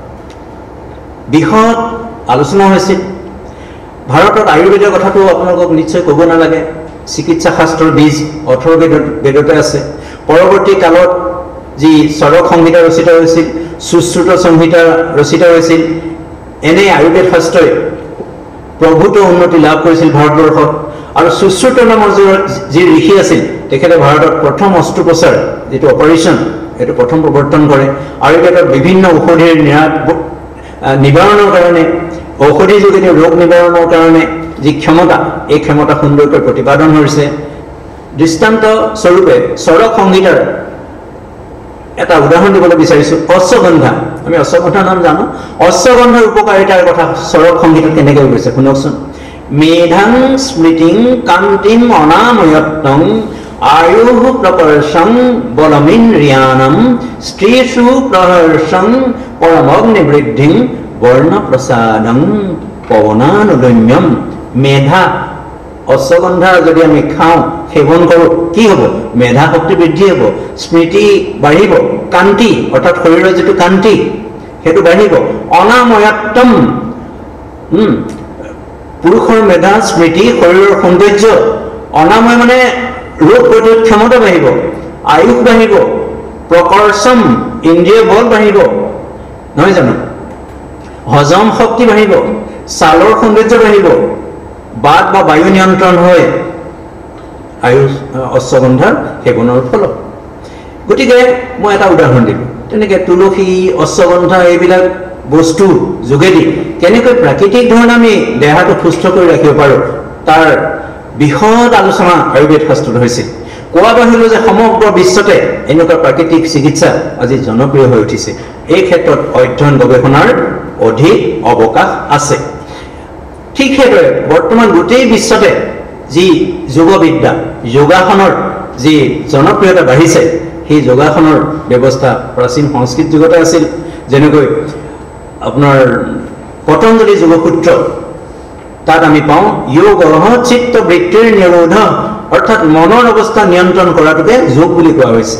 বৃহৎ আলোচনা হৈছিল ভাৰতত আয়ুৰ্বেদৰ কথাটো আপোনালোকক নিশ্চয় ক'ব নালাগে চিকিৎসা শাস্ত্ৰৰ বীজ অথৰ্ববেদত বেদতে আছে পৰৱৰ্তী কালত যি চৰক সংহিতা ৰচিত হৈছিল সুশ্ৰুত সংহিতা ৰচিত হৈছিল এনে আয়ুৰ্বেদ শাস্ত্ৰই প্ৰভূত উন্নতি লাভ কৰিছিল ভাৰতবৰ্ষত আৰু সুশ্ৰুত নামৰ যি ঋষি আছিল তেখেতে ভাৰতত প্ৰথম অস্ত্ৰোপচাৰ যিটো অপাৰেশ্যন এইটো প্ৰথম প্ৰৱৰ্তন কৰে আয়ুৰ্বেদত বিভিন্ন ঔষধিৰ নিবাৰণৰ কাৰণে ঔষধি যোগেদি ৰোগ নিবাৰণৰ কাৰণে যি ক্ষমতা এই ক্ষমতা সুন্দৰকৈ প্ৰতিপাদন হৈছে দৃষ্টান্ত স্বৰূপে চৰক সংহিতাৰ এটা উদাহৰণ দিবলৈ বিচাৰিছোঁ অশ্বগন্ধা আমি অশ্বগন্ধাৰ নাম জানো অশ্বগন্ধাৰ উপকাৰিতাৰ কথা চৰক সংহিতাত কেনেকৈ গৈছে শুনকচোন মেধাং স্মৃতিং কান্তিম অনাময়ত্বং আয়ুঃ প্ৰকৰ্ষং বলমিন্দ্ৰিয়াণম স্ত্ৰীষু প্ৰহৰ্ষং পৰমগ্নিবৃদ্ধিং বৰ্ণ প্ৰসাদং পৱনানুদম্যম মেধা অশ্বগন্ধা যদি আমি খাওঁ সেৱন কৰোঁ কি হ'ব মেধা শক্তি বৃদ্ধি হ'ব স্মৃতি বাঢ়িব কান্তি অৰ্থাৎ শৰীৰৰ যিটো কান্তি সেইটো বাঢ়িব অনাময়ত্বম পুৰুষৰ মেধা স্মৃতি শৰীৰৰ সৌন্দৰ্য অনাময় মানে ৰোগ প্ৰতিৰোধ ক্ষমতা বাঢ়িব আয়ুষ বাঢ়িব প্ৰকৰ্ষম ইন্দ্ৰিয় বল বাঢ়িব নহয় জানো হজম শক্তি বাঢ়িব ছালৰ সৌন্দৰ্য বাঢ়িব বাত বা বায়ু নিয়ন্ত্ৰণ হয় আয়ুষ অশ্বগন্ধাৰ সেৱনৰ ফলত গতিকে মই এটা উদাহৰণ দিলোঁ তেনেকৈ তুলসী অশ্বগন্ধা এইবিলাক বস্তু যোগেদি কেনেকৈ প্ৰাকৃতিক ধৰণে আমি দেহাটো সুস্থ কৰি ৰাখিব পাৰোঁ তাৰ বৃহৎ আলোচনা আয়ুৰ্বেদ শাস্ত্ৰত হৈছিল কোৱা বাহিৰলৈ যে সমগ্ৰ বিশ্বতে এনেকুৱা প্ৰাকৃতিক চিকিৎসা আজি জনপ্ৰিয় হৈ উঠিছে এই ক্ষেত্ৰত অধ্যয়ন গৱেষণাৰ অধিক অৱকাশ আছে ঠিক সেইদৰে বৰ্তমান গোটেই বিশ্বতে যি যোগবিদ্যা যোগাসনৰ যি জনপ্ৰিয়তা বাঢ়িছে সেই যোগাসনৰ ব্যৱস্থা প্ৰাচীন সংস্কৃত যুগতে আছিল যেনেকৈ আপোনাৰ পতঞ্জলি যোগসূত্ৰ তাত আমি পাওঁ যোগ চিত্ত বৃত্তিৰ নিৰোধ অৰ্থাৎ মনৰ অৱস্থা নিয়ন্ত্ৰণ কৰাটোকে যোগ বুলি কোৱা হৈছে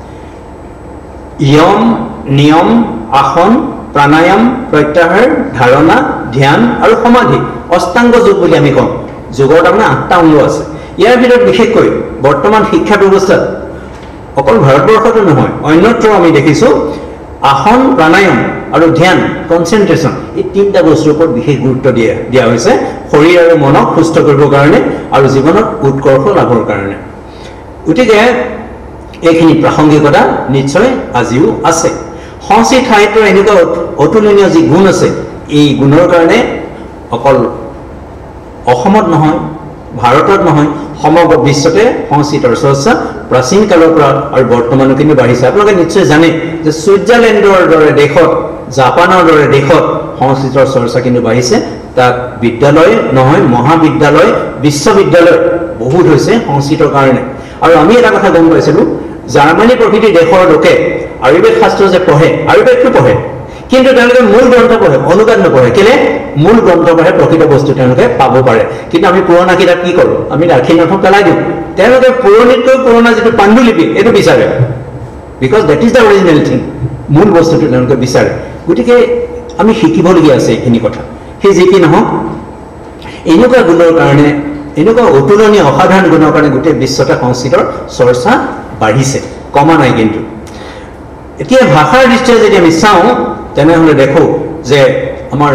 য়ম নিয়ম আসন প্ৰাণায়াম প্ৰত্যাহাৰ ধাৰণা ধ্যান আৰু সমাধি অষ্টাংগ যোগ বুলি আমি কওঁ যোগৰ তাৰমানে আঠটা অংগ আছে ইয়াৰ ভিতৰত বিশেষকৈ বৰ্তমান শিক্ষা ব্যৱস্থাত অকল ভাৰতবৰ্ষতে নহয় অন্যত্ৰ আমি দেখিছোঁ আসন প্ৰাণায়াম আৰু ধ্যান কনচেন্ট্ৰেশ্যন এই তিনিটা বস্তুৰ ওপৰত বিশেষ গুৰুত্ব দিয়া দিয়া হৈছে শৰীৰ আৰু মনক সুস্থ কৰিবৰ কাৰণে আৰু জীৱনত উৎকৰ্ষ লাভৰ কাৰণে গতিকে এইখিনি প্ৰাসংগিকতা নিশ্চয় আজিও আছে সংস্কৃত সাহিত্যৰ এনেকুৱা অতুলনীয় যি গুণ আছে এই গুণৰ কাৰণে অকল অসমত নহয় ভাৰতত নহয় সমগ্ৰ বিশ্বতে সংস্কৃতৰ চৰ্চা প্ৰাচীন কালৰ পৰা আৰু বৰ্তমানো কিন্তু বাঢ়িছে আপোনালোকে নিশ্চয় জানে যে ছুইজাৰলেণ্ডৰ দৰে দেশত জাপানৰ দৰে দেশত সংস্কৃতৰ চৰ্চা কিন্তু বাঢ়িছে তাত বিদ্যালয় নহয় মহাবিদ্যালয় বিশ্ববিদ্যালয় বহুত হৈছে সংস্কৃতৰ কাৰণে আৰু আমি এটা কথা গম পাইছিলোঁ জাৰ্মানী প্ৰকৃতিৰ দেশৰ লোকে আয়ুৰ্বেদ শাস্ত্ৰ যে পঢ়ে আয়ুৰ্বেদটো পঢ়ে কিন্তু তেওঁলোকে মূল গ্ৰন্থ পঢ়ে অনুবাদ নপঢ়ে কেলে মূল গ্ৰন্থ পঢ়ে প্ৰকৃত বস্তু তেওঁলোকে পাব পাৰে কিন্তু আমি পুৰণা কিতাপ কি কৰোঁ আমি ৰাখি নথওঁ পেলাই দিওঁ তেওঁলোকে পুৰণিতকৈ পুৰণা যিটো পাণ্ডুলিপি এইটো বিচাৰে because that is the original thing মূল বস্তুটো তেওঁলোকে বিচাৰে গতিকে আমি শিকিবলগীয়া আছে এইখিনি কথা সেই যি কি নহওক এনেকুৱা গুণৰ কাৰণে এনেকুৱা অতুলনীয় অসাধাৰণ গুণৰ কাৰণে গোটেই বিশ্বতে সংস্কৃতৰ চৰ্চা বাঢ়িছে, কমা নাই। কিন্তু এতিয়া ভাষাৰ দৃষ্টিৰে যদি আমি চাওঁ তেনেহ'লে দেখোঁ যে আমাৰ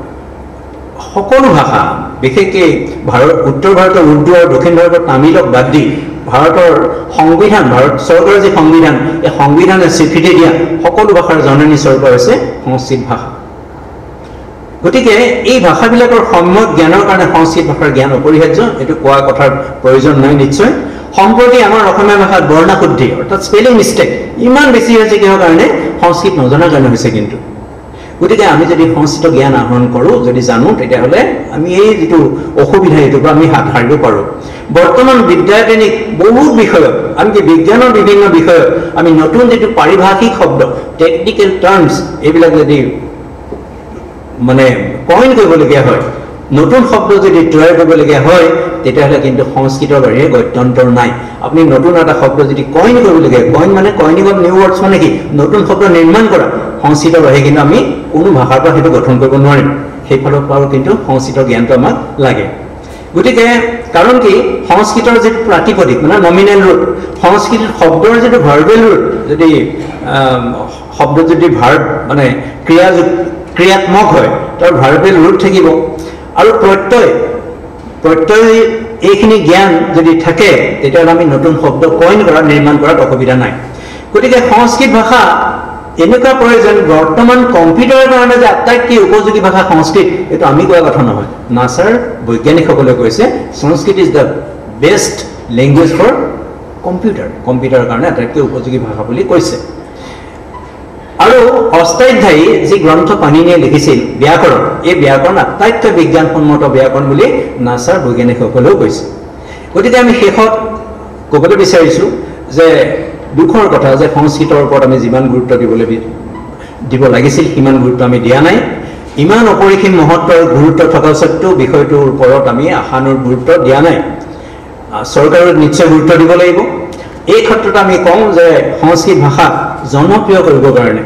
সকলো ভাষা, বিশেষকৈ ভাৰত উত্তৰ ভাৰতৰ উৰ্দু আৰু দক্ষিণ ভাৰতৰ তামিলক বাদ দি ভাৰতৰ সংবিধান, ভাৰত চৰকাৰৰ যি সংবিধান, এই সংবিধানে স্বীকৃতি দিয়া সকলো ভাষাৰ জননী স্বৰূপ হৈছে সংস্কৃত ভাষা। গতিকে এই ভাষাবিলাকৰ সম্যক জ্ঞানৰ কাৰণে সংস্কৃত ভাষাৰ জ্ঞান অপৰিহাৰ্য, এইটো কোৱা কথাৰ প্ৰয়োজন নাই নিশ্চয়। সম্প্ৰতি আমাৰ অসমীয়া ভাষাত বৰ্ণশুদ্ধি অৰ্থাৎ স্পেলিং মিষ্টেক ইমান বেছি হৈছে কিহৰ কাৰণে? সংস্কৃত নজনাৰ কাৰণে হৈছে। কিন্তু গতিকে আমি যদি সংস্কৃত জ্ঞান আহৰণ কৰোঁ, যদি জানো, তেতিয়াহ'লে আমি এই যিটো অসুবিধা এইটোৰ পৰা আমি হাত সাৰিব পাৰোঁ। বৰ্তমান বিদ্যায়তনিক বহুত বিষয়ত, আনকি বিজ্ঞানৰ বিভিন্ন বিষয়ত আমি নতুন যিটো পাৰিভাষিক শব্দ, টেকনিকেল টাৰ্মছ, এইবিলাক যদি মানে কইন কৰিবলগীয়া হয়, নতুন শব্দ যদি তৈয়াৰ কৰিবলগীয়া হয়, তেতিয়াহ'লে কিন্তু সংস্কৃতৰ বাহিৰে গত্যন্তৰ নাই। আপুনি নতুন এটা শব্দ যদি কইন কৰিবলগীয়া, কইন মানে কইনিং অফ নিউ ৱৰ্ডছ মানে কি? নতুন শব্দ নিৰ্মাণ কৰা। সংস্কৃতৰ বাহিৰে কিন্তু আমি কোনো ভাষাৰ পৰা সেইটো গঠন কৰিব নোৱাৰিম। সেইফালৰ পৰাও কিন্তু সংস্কৃতৰ জ্ঞানটো আমাক লাগে। গতিকে কাৰণ কি? সংস্কৃতৰ যিটো প্ৰাতিপদিক মানে নমিনেল ৰুট, সংস্কৃতিৰ শব্দৰ যিটো ভাৰ্বেল ৰুট, যদি শব্দ যদি ভাৰ্ব মানে ক্ৰিয়া ক্ৰিয়াত্মক হয়, তাৰ ভাৰ্বেল ৰুট থাকিব। আৰু প্ৰত্যয় প্ৰত্যয় এইখিনি জ্ঞান যদি থাকে, তেতিয়াহ'লে আমি নতুন শব্দ কইন কৰা, নিৰ্মাণ কৰাত অসুবিধা নাই। গতিকে সংস্কৃত ভাষা এনেকুৱা প্ৰয়োজন, বৰ্তমান কম্পিউটাৰৰ কাৰণে যে আটাইতকৈ উপযোগী ভাষা সংস্কৃত, এইটো আমি কোৱা কথা নহয়। নাছাৰ বৈজ্ঞানিকসকলে কৈছে Sanskrit is the best language for computer, কম্পিউটাৰৰ কাৰণে আটাইতকৈ উপযোগী ভাষা বুলি কৈছে। আৰু অষ্টাধ্যায়ী যি গ্ৰন্থ পাণিনিয়ে লিখিছিল ব্যাকৰণ, এই ব্যাকৰণ আটাইতকৈ বিজ্ঞানসন্মত ব্যাকৰণ বুলি নাছাৰ বৈজ্ঞানিকসকলেও কৈছে। গতিকে আমি শেষত ক'বলৈ বিচাৰিছোঁ যে দুখৰ কথা যে সংস্কৃতৰ ওপৰত আমি যিমান গুৰুত্ব দিবলৈ দিব লাগিছিল সিমান গুৰুত্ব আমি দিয়া নাই। ইমান অপৰিসীম মহত্ব আৰু গুৰুত্ব থকা স্বত্বেও বিষয়টোৰ ওপৰত আমি আশানুৰূপ গুৰুত্ব দিয়া নাই। চৰকাৰে নিশ্চয় গুৰুত্ব দিব লাগিব। এই ক্ষেত্ৰত আমি কওঁ যে সংস্কৃত ভাষাক জনপ্ৰিয় কৰিবৰ কাৰণে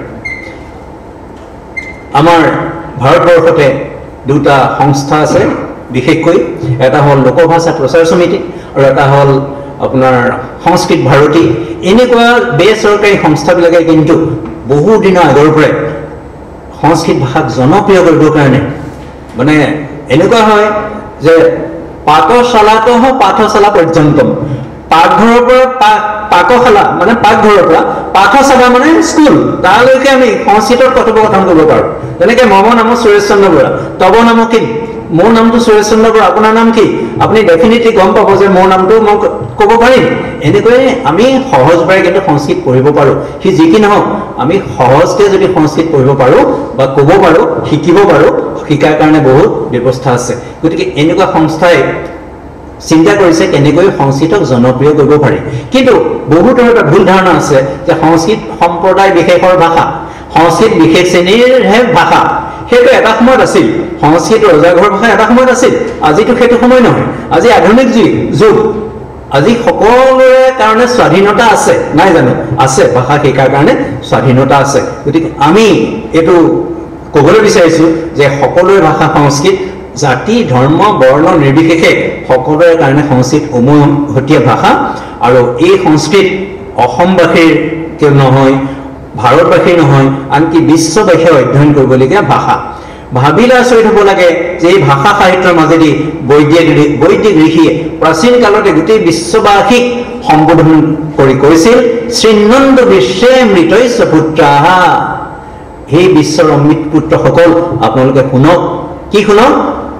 আমাৰ ভাৰতবৰ্ষতে দুটা সংস্থা আছে, বিশেষকৈ এটা হ'ল লোকভাষা প্ৰচাৰ সমিতি আৰু এটা হ'ল আপোনাৰ সংস্কৃত ভাৰতী। এনেকুৱা বেচৰকাৰী সংস্থাবিলাকে কিন্তু বহু দিনৰ আগৰ পৰাই সংস্কৃত ভাষাক জনপ্ৰিয় কৰিবৰ কাৰণে মানে এনেকুৱা হয় যে পাকশালাতঃ পাঠশালা পৰ্যন্তম, পাকঘৰৰ পৰা পাকশালা মানে পাকঘৰৰ পৰা পাঠশালা মানে স্কুল, তালৈকে আমি সংস্কৃতত কথোপকথন কৰিব পাৰোঁ। যেনেকৈ মম নাম সুৰেশ চন্দ্ৰ বৰা, তব নাম কি? মোৰ নামটো সুৰেশ চন্দ্ৰ বৰা, আপোনাৰ নাম কি? আপুনি ডেফিনেটলি গম পাব যে মোৰ নামটো মই ক'ব পাৰিম। এনেকৈয়ে আমি সহজভাৱে কিন্তু সংস্কৃত পঢ়িব পাৰোঁ। সি যি কি নহওক, আমি সহজকৈ যদি সংস্কৃত পঢ়িব পাৰোঁ বা ক'ব পাৰোঁ, শিকিব পাৰোঁ, শিকাৰ কাৰণে বহুত ব্যৱস্থা আছে। গতিকে এনেকুৱা সংস্থাই চিন্তা কৰিছে কেনেকৈ সংস্কৃতক জনপ্ৰিয় কৰিব পাৰি। কিন্তু বহুতৰ এটা ভুল ধাৰণা আছে যে সংস্কৃত সম্প্ৰদায় বিশেষৰ ভাষা, সংস্কৃত বিশেষ শ্ৰেণীৰহে ভাষা। সেইটো এটা সময়ত আছিল, সংস্কৃত ৰজাঘৰ ভাষা এটা সময়ত আছিল। আজিতো সেইটো সময় নহয়, আজি আধুনিক যুগ যুগ আজি সকলোৰে কাৰণে স্বাধীনতা আছে, নাই জানো? আছে, ভাষা শিকাৰ কাৰণে স্বাধীনতা আছে। গতিকে আমি এইটো ক'বলৈ বিচাৰিছোঁ যে সকলোৰে ভাষা সংস্কৃত, জাতি ধৰ্ম বৰ্ণ নিৰ্বিশেষে সকলোৰে কাৰণে সংস্কৃত উমৈহতীয়া ভাষা। আৰু এই সংস্কৃত অসমবাসীৰ কিয় নহয়, ভাৰতবাসীৰ নহয়, আনকি বিশ্ববাসীয়ে অধ্যয়ন কৰিবলগীয়া ভাষা। ভাবিলে আচৰিত হ'ব লাগে যে এই ভাষা সাহিত্যৰ মাজেদি বৈদিক বৈদিক ঋষিয়ে প্ৰাচীন কালতে গোটেই বিশ্ববাসীক সম্বোধন কৰি কৈছিল শ্ৰীনন্দ বিশ্বে মৃতৈস্য পুত্ৰাহ, সেই বিশ্বৰ অমৃত পুত্ৰসকল আপোনালোকে শুনক। কি শুনক?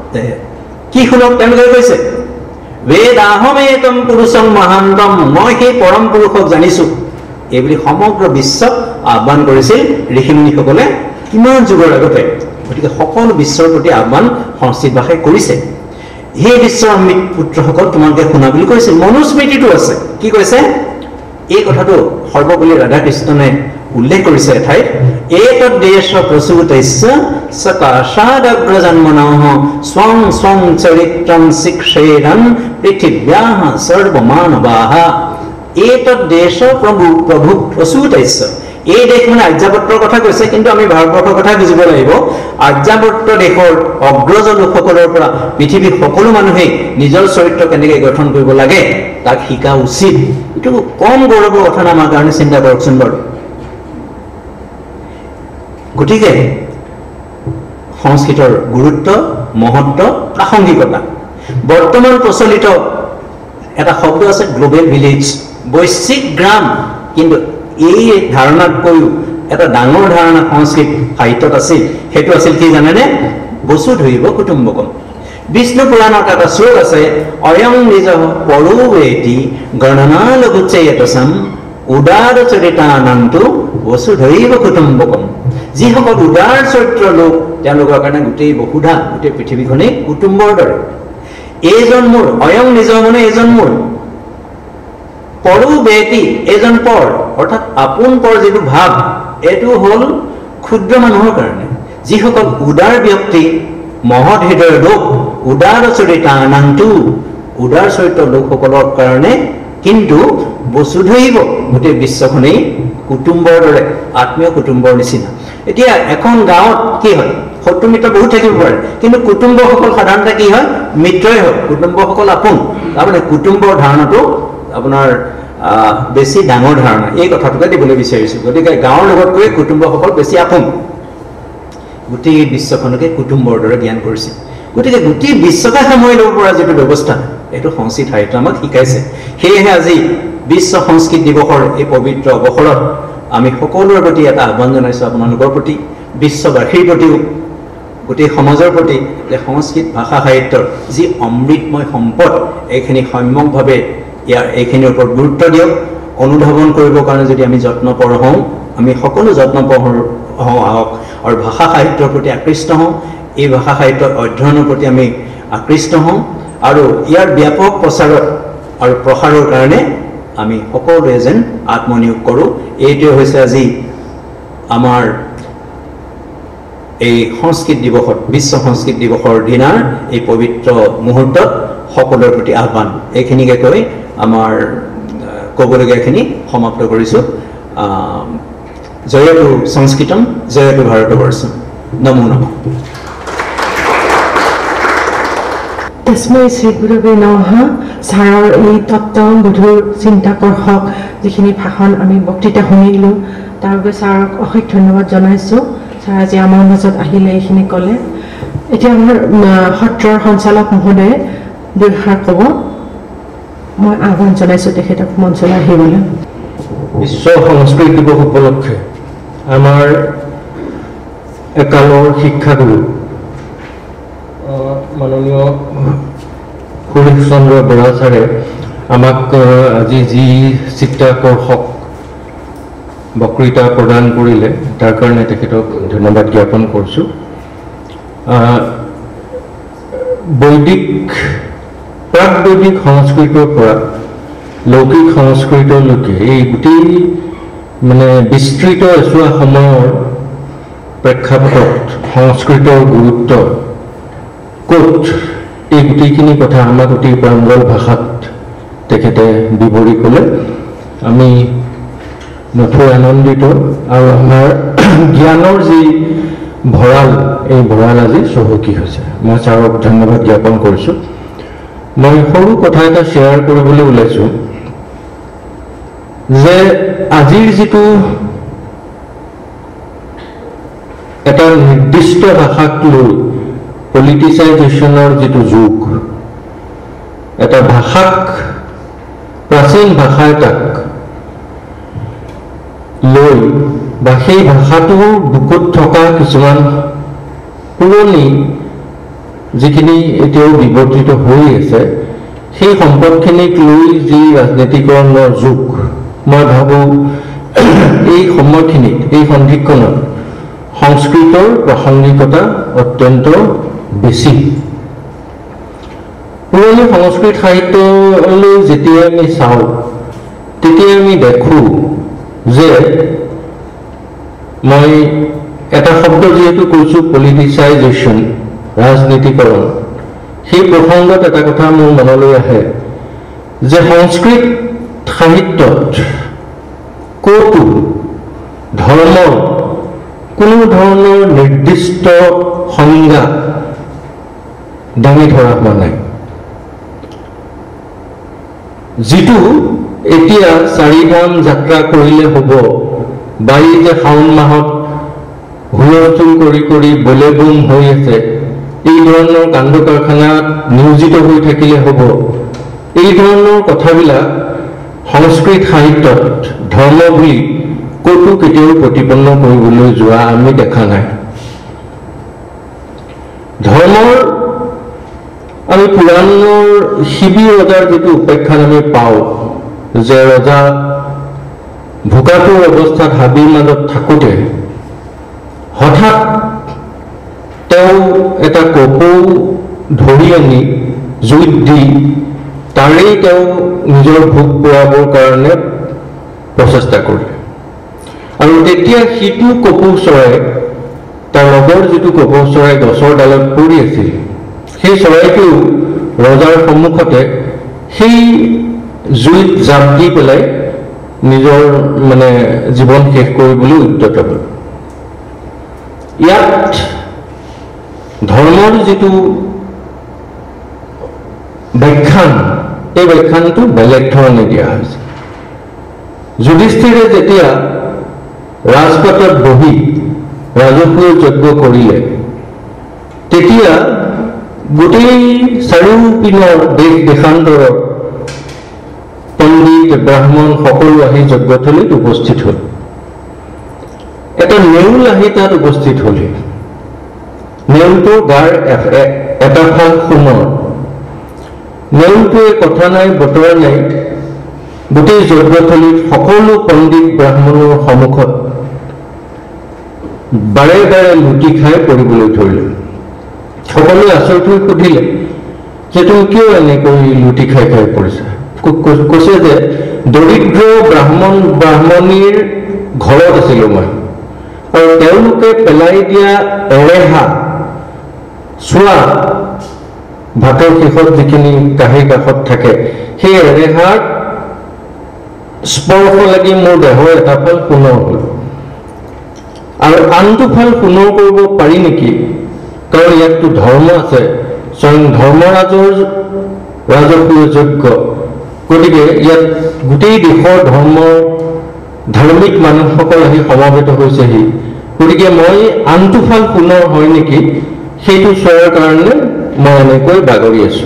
কি শুনক? তেওঁলোকে কৈছে বেদাহমেতম পুৰুষং মহান্তম, মই সেই পৰম পুৰুষক জানিছোঁ, এইবুলি সমগ্ৰ বিশ্বক আহ্বান কৰিছিল ঋষিমুনিসকলে কিমান যুগৰ আগতে। গতিকে সকলো বিশ্বৰ প্ৰতি আহ্বান সংস্কৃত ভাষাই কৰিছে। সেই বিশ্বৰ অমৃত পুত্ৰসকল তোমালোকে শুনা বুলি কৈছিল। মনুস্মৃতিটো আছে, কি কৈছে? এই কথাটো সৰ্বপল্লী ৰাধাকৃষ্ণনে উল্লেখ কৰিছে এঠাইত, এতদ দেশ প্ৰসূতস্য সকাশাদগ্ৰজন্মনঃ স্বং স্বং চৰিত্ৰং শিক্ষেৰন পৃথিব্যাঃ সৰ্বমানবাঃ। এতদ দেশ প্ৰভু প্ৰভু প্ৰসূতস্য, এই দেশ মানে আৰ্যাবৰ্তৰ কথা কৈছে, কিন্তু আমি ভাৰতবৰ্ষৰ কথা বুজিব লাগিব। আৰ্যাবৰ্ত দেশৰ অগ্ৰজ লোকসকলৰ পৰা পৃথিৱীৰ সকলো মানুহেই নিজৰ চৰিত্ৰ কেনেকৈ গঠন কৰিব লাগে তাক শিকা উচিত। এইটো কম গৌৰৱৰ কথা আমাৰ কাৰণে, চিন্তা কৰকচোন বাৰু। গতিকে সংস্কৃতৰ গুৰুত্ব, মহত্ব, প্ৰাসংগিকতা। বৰ্তমান প্ৰচলিত এটা শব্দ আছে গ্লোবেল ভিলেজ, বৈশ্বিক গ্ৰাম, কিন্তু এই ধাৰণাতকৈও এটা ডাঙৰ ধাৰণা সংস্কৃত সাহিত্যত আছিল। সেইটো আছিল কি জানেনে? বসুধৈৱ কুটুম্বকম। বিষ্ণু পুৰাণত এটা শ্লোক আছে, অয়ং নিজ পৰোৱেতি গণনা লঘুচেয়তসম উদাৰ চৰিতানন্তু বসুধৈৱ কুটুম্বকম। যিসকল উদাৰ চৰিত্ৰৰ লোক তেওঁলোকৰ কাৰণে গোটেই বসুধা, গোটেই পৃথিৱীখনেই কুটুম্বৰ দৰে। এইজন মোৰ, অয়ং নিজ মানে এইজন মোৰ, পৰো বেটি এইজন পৰ, অৰ্থাৎ আপোন পৰ যিটো ভাৱ, এইটো হ'ল ক্ষুদ্ৰ মানুহৰ কাৰণে। যিসকল উদাৰ ব্যক্তি, মহৎ হৃদয়ৰ লোক, উদাৰ চৰিতানন্তু উদাৰ চৰিত্ৰৰ লোকসকলৰ কাৰণে কিন্তু বসুধৈৱ গোটেই বিশ্বখনেই কুটুম্বৰ দৰে, আত্মীয় কুটুম্বৰ নিচিনা। এতিয়া এখন গাঁৱত কি হয়, শত্ৰু মিত্ৰ বহুত থাকিব পাৰে, কিন্তু কুটুম্বসকল সাধাৰণতে কি হয়, মিত্ৰই হয়, কুটুম্বসকল আপোন। তাৰমানে কুটুম্বৰ ধাৰণাটো আপোনাৰ বেছি ডাঙৰ ধাৰণা, এই কথাটোকে দিবলৈ বিচাৰিছোঁ। গতিকে গাঁৱৰ লগতকৈ কুটুম্বসকল বেছি আপোন, গোটেই বিশ্বখনকে কুটুম্বৰ দৰে জ্ঞান কৰিছে। গতিকে গোটেই বিশ্বকে সামৰি ল'ব পৰা যিটো ব্যৱস্থা, এইটো সংস্কৃত সাহিত্য আমাক শিকাইছে। সেয়েহে আজি বিশ্ব সংস্কৃত দিৱসৰ এই পবিত্ৰ অৱসৰত আমি সকলোৰে প্ৰতি এটা আহ্বান জনাইছোঁ, আপোনালোকৰ প্ৰতি, বিশ্ববাসীৰ প্ৰতিও, গোটেই সমাজৰ প্ৰতি, যে সংস্কৃত ভাষা সাহিত্যৰ যি অমৃতময় সম্পদ, এইখিনি সম্যকভাৱে ইয়াৰ এইখিনিৰ ওপৰত গুৰুত্ব দিয়ক। অনুধাৱন কৰিবৰ কাৰণে যদি আমি যত্নপৰ হওঁ, আমি সকলো যত্নপৰ হওঁ আহক, আৰু ভাষা সাহিত্যৰ প্ৰতি আকৃষ্ট হওঁ, এই ভাষা সাহিত্যৰ অধ্যয়নৰ প্ৰতি আমি আকৃষ্ট হওঁ, আৰু ইয়াৰ ব্যাপক প্ৰচাৰত আৰু প্ৰসাৰৰ কাৰণে আমি সকলোৱে যেন আত্মনিয়োগ কৰোঁ। এইটোৱে হৈছে আজি আমাৰ এই সংস্কৃত দিৱসত, বিশ্ব সংস্কৃত দিৱসৰ দিনাৰ এই পবিত্ৰ মুহূৰ্তত সকলোৰে প্ৰতি আহ্বান। এইখিনিকে কৈ আমাৰ ক'বলগীয়াখিনি সমাপ্ত কৰিছোঁ। জয়তু সংস্কৃতম, জয়তু ভাৰতবৰ্ষম। নমো নমঃ। তস্मै শ্ৰী গুৰুৱে নমঃ। ছাৰৰ এই তত্ত্বগধুৰ চিন্তাকৰ্ষক যিখিনি ভাষণ আমি বক্তৃতা শুনিলোঁ, তাৰ বাবে ছাৰক অশেষ ধন্যবাদ জনাইছোঁ। ছাৰ আজি আমাৰ মাজত আহিলে, এইখিনি ক'লে। এতিয়া আমাৰ সত্ৰৰ সঞ্চালক মহোদয়ে দুষাৰ ক'ব, মই আহ্বান জনাইছোঁ তেখেতক মঞ্চলৈ আহিবলৈ। বিশ্ব সংস্কৃত দিৱস উপলক্ষে আমাৰ একালৰ শিক্ষাগুৰু মাননীয় সুৰেশ চন্দ্ৰ বৰা ছাৰে আমাক আজি যি চিত্তাকৰ্ষক বক্তৃতা প্ৰদান কৰিলে, তাৰ কাৰণে তেখেতক ধন্যবাদ জ্ঞাপন কৰিছোঁ। বৈদিক প্ৰাক বৈদিক সংস্কৃতৰ পৰা লৌকিক সংস্কৃতলৈকে এই গোটেই মানে বিস্তৃত এছোৱা সময়ৰ প্ৰেক্ষাপটত সংস্কৃতৰ গুৰুত্ব ক'ত, এই গোটেইখিনি কথা আমাক অতি প্ৰাঞ্জল ভাষাত তেখেতে বিৱৰি ক'লে। আমি নথৈ আনন্দিত, আৰু আমাৰ জ্ঞানৰ যি ভঁৰাল, এই ভঁৰাল আজি চহকী হৈছে। মই ছাৰক ধন্যবাদ জ্ঞাপন কৰিছোঁ। মই সৰু কথা এটা শ্বেয়াৰ কৰিবলৈ ওলাইছোঁ যে আজিৰ যিটো এটা নিৰ্দিষ্ট ভাষাক লৈ পলিটিচাইজেশ্যনৰ যিটো যুগ, এটা ভাষাক, প্ৰাচীন ভাষা এটাক লৈ বা সেই ভাষাটোৰ বুকুত থকা কিছুমান পুৰণি যিখিনি এতিয়াও বিৱৰ্তিত হৈ আছে, সেই সম্পদখিনিক লৈ যি ৰাজনীতিকৰণৰ যুগ, মই ভাবোঁ এই সময়খিনিত, এই সন্ধিক্ষণত সংস্কৃতৰ প্ৰাসংগিকতা অত্যন্ত বেছি। পুৰণি সংস্কৃত সাহিত্যলৈ যেতিয়া আমি চাওঁ, তেতিয়া আমি দেখোঁ যে, মই এটা শব্দ যিহেতু কৈছোঁ পলিটিচাইজেশ্যন, ৰাজনীতিকৰণ, সেই প্ৰসংগত এটা কথা মোৰ মনলৈ আহে যে সংস্কৃত সাহিত্যত ক'তো ধৰ্মৰ কোনো ধৰণৰ নিৰ্দিষ্ট সংজ্ঞা দাঙি ধৰা হোৱা নাই। যিটো এতিয়া চাৰিধাম যাত্ৰা কৰিলে হ'ব বা এই যে শাওণ মাহত হুলস্থুল কৰি কৰি বলে বুম হৈ আছে, এই ধৰণৰ কাণ্ড কাৰখানাত নিয়োজিত হৈ থাকিলে হ'ব, এই ধৰণৰ কথাবিলাক সংস্কৃত সাহিত্যত ধৰ্ম বুলি ক'তো কেতিয়াও প্ৰতিপন্ন কৰিবলৈ যোৱা আমি দেখা নাই। ধৰ্মৰ আমি পুৰাণৰ শিৱি ৰজাৰ যিটো উপাখ্যান আমি পাওঁ যে ৰজা ভোকাতুৰ অৱস্থাত হাবিৰ মাজত থাকোঁতে হঠাৎ তেওঁ এটা কপৌ ধৰি আনি জুইত দি তাৰেই তেওঁ নিজৰ ভোক পুৰাবৰ কাৰণে প্ৰচেষ্টা কৰিলে। আৰু তেতিয়া সিটো কপৌ চৰাই তাৰ লগৰ যিটো কপৌ চৰাই গছৰ ডালত পৰি আছিল, সেই চৰাইটো ৰজাৰ সন্মুখতে সেই জুইত জাপ দি পেলাই নিজৰ মানে জীৱন শেষ কৰিবলৈ উদ্যত হ'ল। ইয়াত ধৰ্মৰ যিটো ব্যাখ্যান, এই ব্যাখ্যানটো বেলেগ ধৰণে দিয়া হৈছে। যুধিষ্ঠিৰে যেতিয়া ৰাজপাটত বহি ৰাজকীয় যজ্ঞ কৰিলে, তেতিয়া গোটেই চাৰিওপিনৰ দেশ দেশান্তৰৰ পণ্ডিত ব্ৰাহ্মণ সকলো আহি যজ্ঞথলীত উপস্থিত হ'ল। এটা নেউল আহি তাত উপস্থিত হ'লে, নেউলটোৰ গাৰ এটা ফাল সোণৰ। নেউলটোৱে কথা নাই বতৰা নাই গোটেই যজ্ঞথলীত সকলো পণ্ডিত ব্ৰাহ্মণৰ সন্মুখত বাৰে বাৰে লুটি খাই পৰিবলৈ ধৰিলে। সকলোৱে আচৰিত হৈ সুধিলে যে তুমি কিয় এনেকৈ লুটি খাই খাই পৰিছা? কৈছে যে দৰিদ্ৰ ব্ৰাহ্মণ ব্ৰাহ্মণীৰ ঘৰত আছিলো মই, আৰু তেওঁলোকে পেলাই দিয়া এৰেহা চোৱা ভাতৰ শেষত যিখিনি কাঁহীৰ কাষত থাকে, সেই এৰেহাৰ স্পৰ্শ লাগি মোৰ দেহৰ এটা ফাল সোণৰ হ'ল। আৰু আনটো ফাল সোণৰ কৰিব পাৰি নেকি? কাৰণ ইয়াততো ধৰ্ম আছে, স্বয়ং ধৰ্মৰাজৰ ৰাজকীয় যজ্ঞ, গতিকে ইয়াত গোটেই দেশৰ ধৰ্মৰ ধাৰ্মিক মানুহসকল আহি সমবেত হৈছেহি। গতিকে মই আনটো ফাল সোণৰ হয় নেকি সেইটো চোৱাৰ কাৰণে মই এনেকৈ বাগৰি আছো।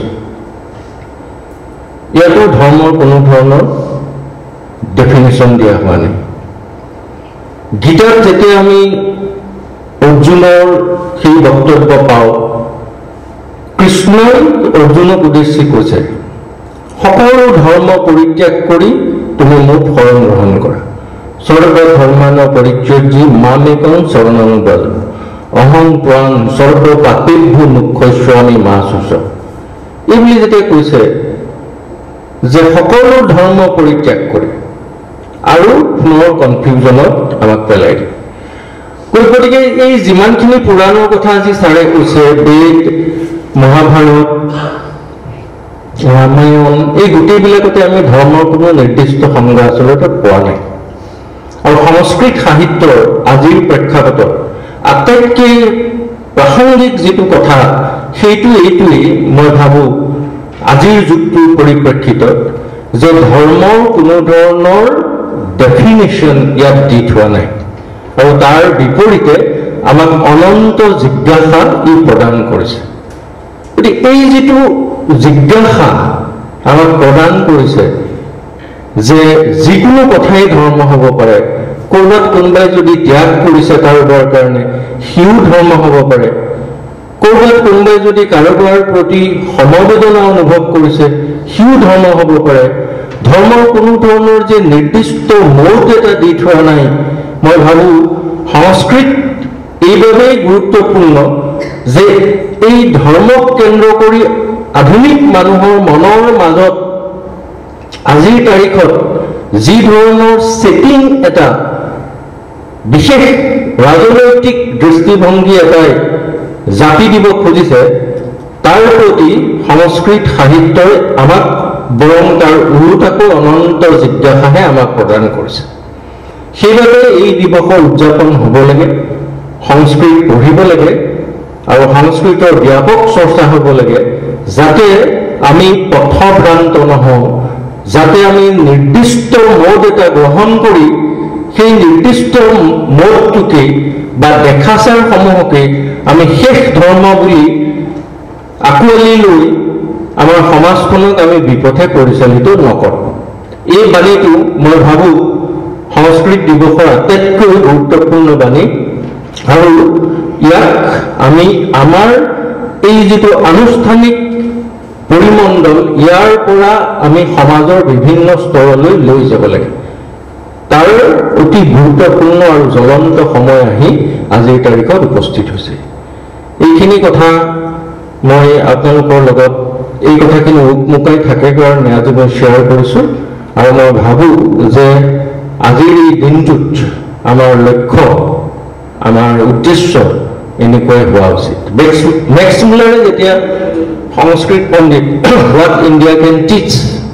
ইয়াতো ধৰ্মৰ কোনো ধৰণৰ ডেফিনেশ্যন দিয়া হোৱা নাই। গীতাত যেতিয়া আমি অৰ্জুনৰ সেই বক্তব্য পাওঁ, কৃষ্ণই অৰ্জুনক উদ্দেশ্যি কৈছে সকলো ধৰ্ম পৰিত্যাগ কৰি তুমি মোক শৰণ গ্ৰহণ কৰা। সৰ্ব ধৰ্মান পৰিত্যাজ্য মামেকং শৰণং ব্ৰজ অহং ত্বাং সৰ্ব পাপেভ্যো মুখ্যস্বামী মা শুচ। এই বুলি যেতিয়া কৈছে যে সকলো ধৰ্ম পৰিত্যাগ কৰি, আৰু পুনৰ কনফিউজনত আমাক পেলাই দিয়ে। গতিকে এই যিমানখিনি পুৰাণৰ কথা আজি ছাৰে কৈছে, বেদ, মহাভাৰত, ৰামায়ণ, এই গোটেইবিলাকতে আমি ধৰ্মৰ কোনো নিৰ্দিষ্ট সংজ্ঞা আচলতে পোৱা নাই। আৰু সংস্কৃত সাহিত্যৰ আজিৰ প্ৰেক্ষাপটত আটাইতকৈ প্ৰাসংগিক যিটো কথা, সেইটো এইটোৱেই মই ভাবোঁ আজিৰ যুগটোৰ পৰিপ্ৰেক্ষিতত, যে ধৰ্মৰ কোনো ধৰণৰ ডেফিনেশ্যন ইয়াত দি থোৱা নাই, আৰু তাৰ বিপৰীতে আমাক অনন্ত জিজ্ঞাসা ই প্ৰদান কৰিছে। গতিকে এই যিটো জিজ্ঞাসা আমাক প্ৰদান কৰিছে যে যিকোনো কথাই ধৰ্ম হ'ব পাৰে, ক'ৰবাত কোনোবাই যদি ত্যাগ কৰিছে কাৰোবাৰ কাৰণে সিও ধৰ্ম হ'ব পাৰে, ক'ৰবাত কোনোবাই যদি কাৰোবাৰ প্ৰতি সমবেদনা অনুভৱ কৰিছে সিও ধৰ্ম হ'ব পাৰে। ধৰ্মৰ কোনো ধৰণৰ যে নিৰ্দিষ্ট মৌত এটা দি থোৱা নাই। মই ভাবোঁ সংস্কৃত এইবাবেই গুৰুত্বপূৰ্ণ যে এই ধৰ্মক কেন্দ্ৰ কৰি আধুনিক মানুহৰ মনৰ মাজত আজিৰ তাৰিখত যি ধৰণৰ ছেটিং এটা বিশেষ ৰাজনৈতিক দৃষ্টিভংগী এটাই জাপি দিব খুজিছে, তাৰ প্ৰতি সংস্কৃত সাহিত্যই আমাক বৰং তাৰ ওলোটাকৈ অনন্ত জিজ্ঞাসাহে আমাক প্ৰদান কৰিছে। সেইবাবে এই দিৱসৰ উদযাপন হ'ব লাগে, সংস্কৃত পঢ়িব লাগে আৰু সংস্কৃতৰ ব্যাপক চৰ্চা হ'ব লাগে, যাতে আমি পথভ্ৰান্ত নহওঁ, যাতে আমি নিৰ্দিষ্ট মত এটা গ্ৰহণ কৰি সেই নিৰ্দিষ্ট মতটোকে বা দেখাচাৰসমূহকে আমি শেষ ধৰ্ম বুলি আঁকোৱালি লৈ আমাৰ সমাজখনক আমি বিপথে পৰিচালিত নকৰোঁ। এই বাণীটো মই ভাবোঁ সংস্কৃত দিৱসৰ আটাইতকৈ গুৰুত্বপূৰ্ণ বাণী, আৰু ইয়াক আমি আমাৰ এই যিটো আনুষ্ঠানিক পৰিমণ্ডল ইয়াৰ পৰা আমি সমাজৰ বিভিন্ন স্তৰলৈ লৈ যাব লাগে। তাৰ অতি গুৰুত্বপূৰ্ণ আৰু জ্বলন্ত সময় আহি আজিৰ তাৰিখত উপস্থিত হৈছে। এইখিনি কথা মই আপোনালোকৰ লগত এই কথাখিনি উকমুকাই থাকে কাৰণে আজি মই শ্বেয়াৰ কৰিছোঁ, আৰু মই ভাবোঁ যে আজিৰ এই দিনটোত আমাৰ লক্ষ্য, আমাৰ উদ্দেশ্য এনেকুৱাই হোৱা উচিত। মেক্স মুলাৰে যেতিয়া সংস্কৃত পণ্ডিত হোৱাট ইণ্ডিয়া কেন টিচ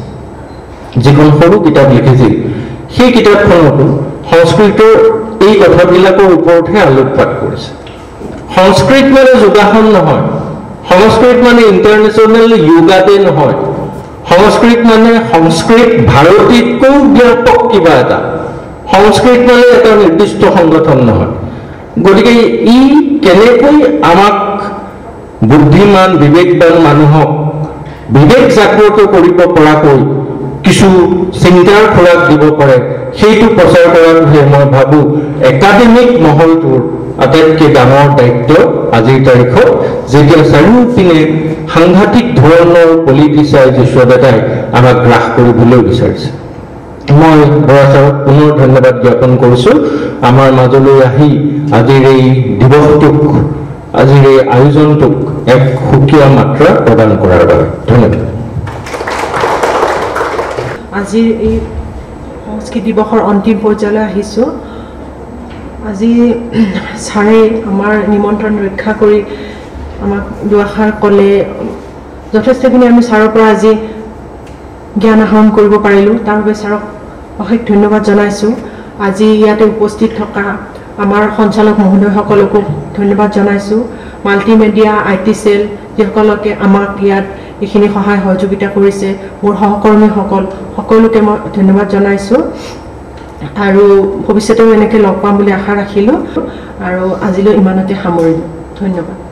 যিখন সৰু কিতাপ লিখিছিল, সেই কিতাপখনতো সংস্কৃতৰ এই কথাবিলাকৰ ওপৰতহে আলোকপাত কৰিছে। সংস্কৃত মানে যোগাসন নহয়, সংস্কৃত মানে ইণ্টাৰনেশ্যনেল য়োগা ডে নহয়, সংস্কৃত মানে সংস্কৃত ভাৰতীতকৈও ব্যাপক কিবা এটা, সংস্কৃত মানে এটা নিৰ্দিষ্ট সংগঠন নহয়। গতিকে ই কেনেকৈ আমাক বুদ্ধিমান বিবেকবান মানুহক বিবেক জাগ্ৰত কৰিব পৰাকৈ কিছু চিন্তাৰ খোৰাক দিব পাৰে, সেইটো প্ৰচাৰ কৰাটোহে মই ভাবোঁ একাডেমিক মহলটোৰ আটাইতকৈ ডাঙৰ দায়িত্ব আজিৰ তাৰিখত, যেতিয়া চাৰিওপিনে সাংঘাতিক ধৰণৰ পলিটিচাইজেশ্যন এটাই আমাক গ্ৰাস কৰিবলৈ বিচাৰিছে। মই বৰা ছাৰক পুনৰ ধন্যবাদ জ্ঞাপন কৰিছোঁ আমাৰ মাজলৈ আহি আজিৰ এই দিৱসটোক, আজিৰ এই আয়োজনটোক এক সুকীয়া মাত্ৰা প্ৰদান কৰাৰ বাবে ধন্যবাদ। আজিৰ এই সংস্কৃত দিৱসৰ অন্তিম পৰ্যায়লৈ আহিছোঁ। আজি ছাৰে আমাৰ নিমন্ত্ৰণ ৰক্ষা কৰি আমাক দুআষাৰ ক'লে, যথেষ্টখিনি আমি ছাৰৰ পৰা আজি জ্ঞান আহৰণ কৰিব পাৰিলোঁ, তাৰ বাবে ছাৰক অশেষ ধন্যবাদ জনাইছোঁ। আজি ইয়াতে উপস্থিত থকা আমাৰ সঞ্চালক মহোদয়সকলকো ধন্যবাদ জনাইছোঁ। মাল্টিমিডিয়া আই টি চেল যিসকলকে আমাক ইয়াত এইখিনি সহায় সহযোগিতা কৰিছে, মোৰ সহকৰ্মীসকল সকলোকে মই ধন্যবাদ জনাইছোঁ, আৰু ভৱিষ্যতেও এনেকৈ লগ পাম বুলি আশা ৰাখিলোঁ, আৰু আজিলৈ ইমানতে সামৰিলোঁ। ধন্যবাদ।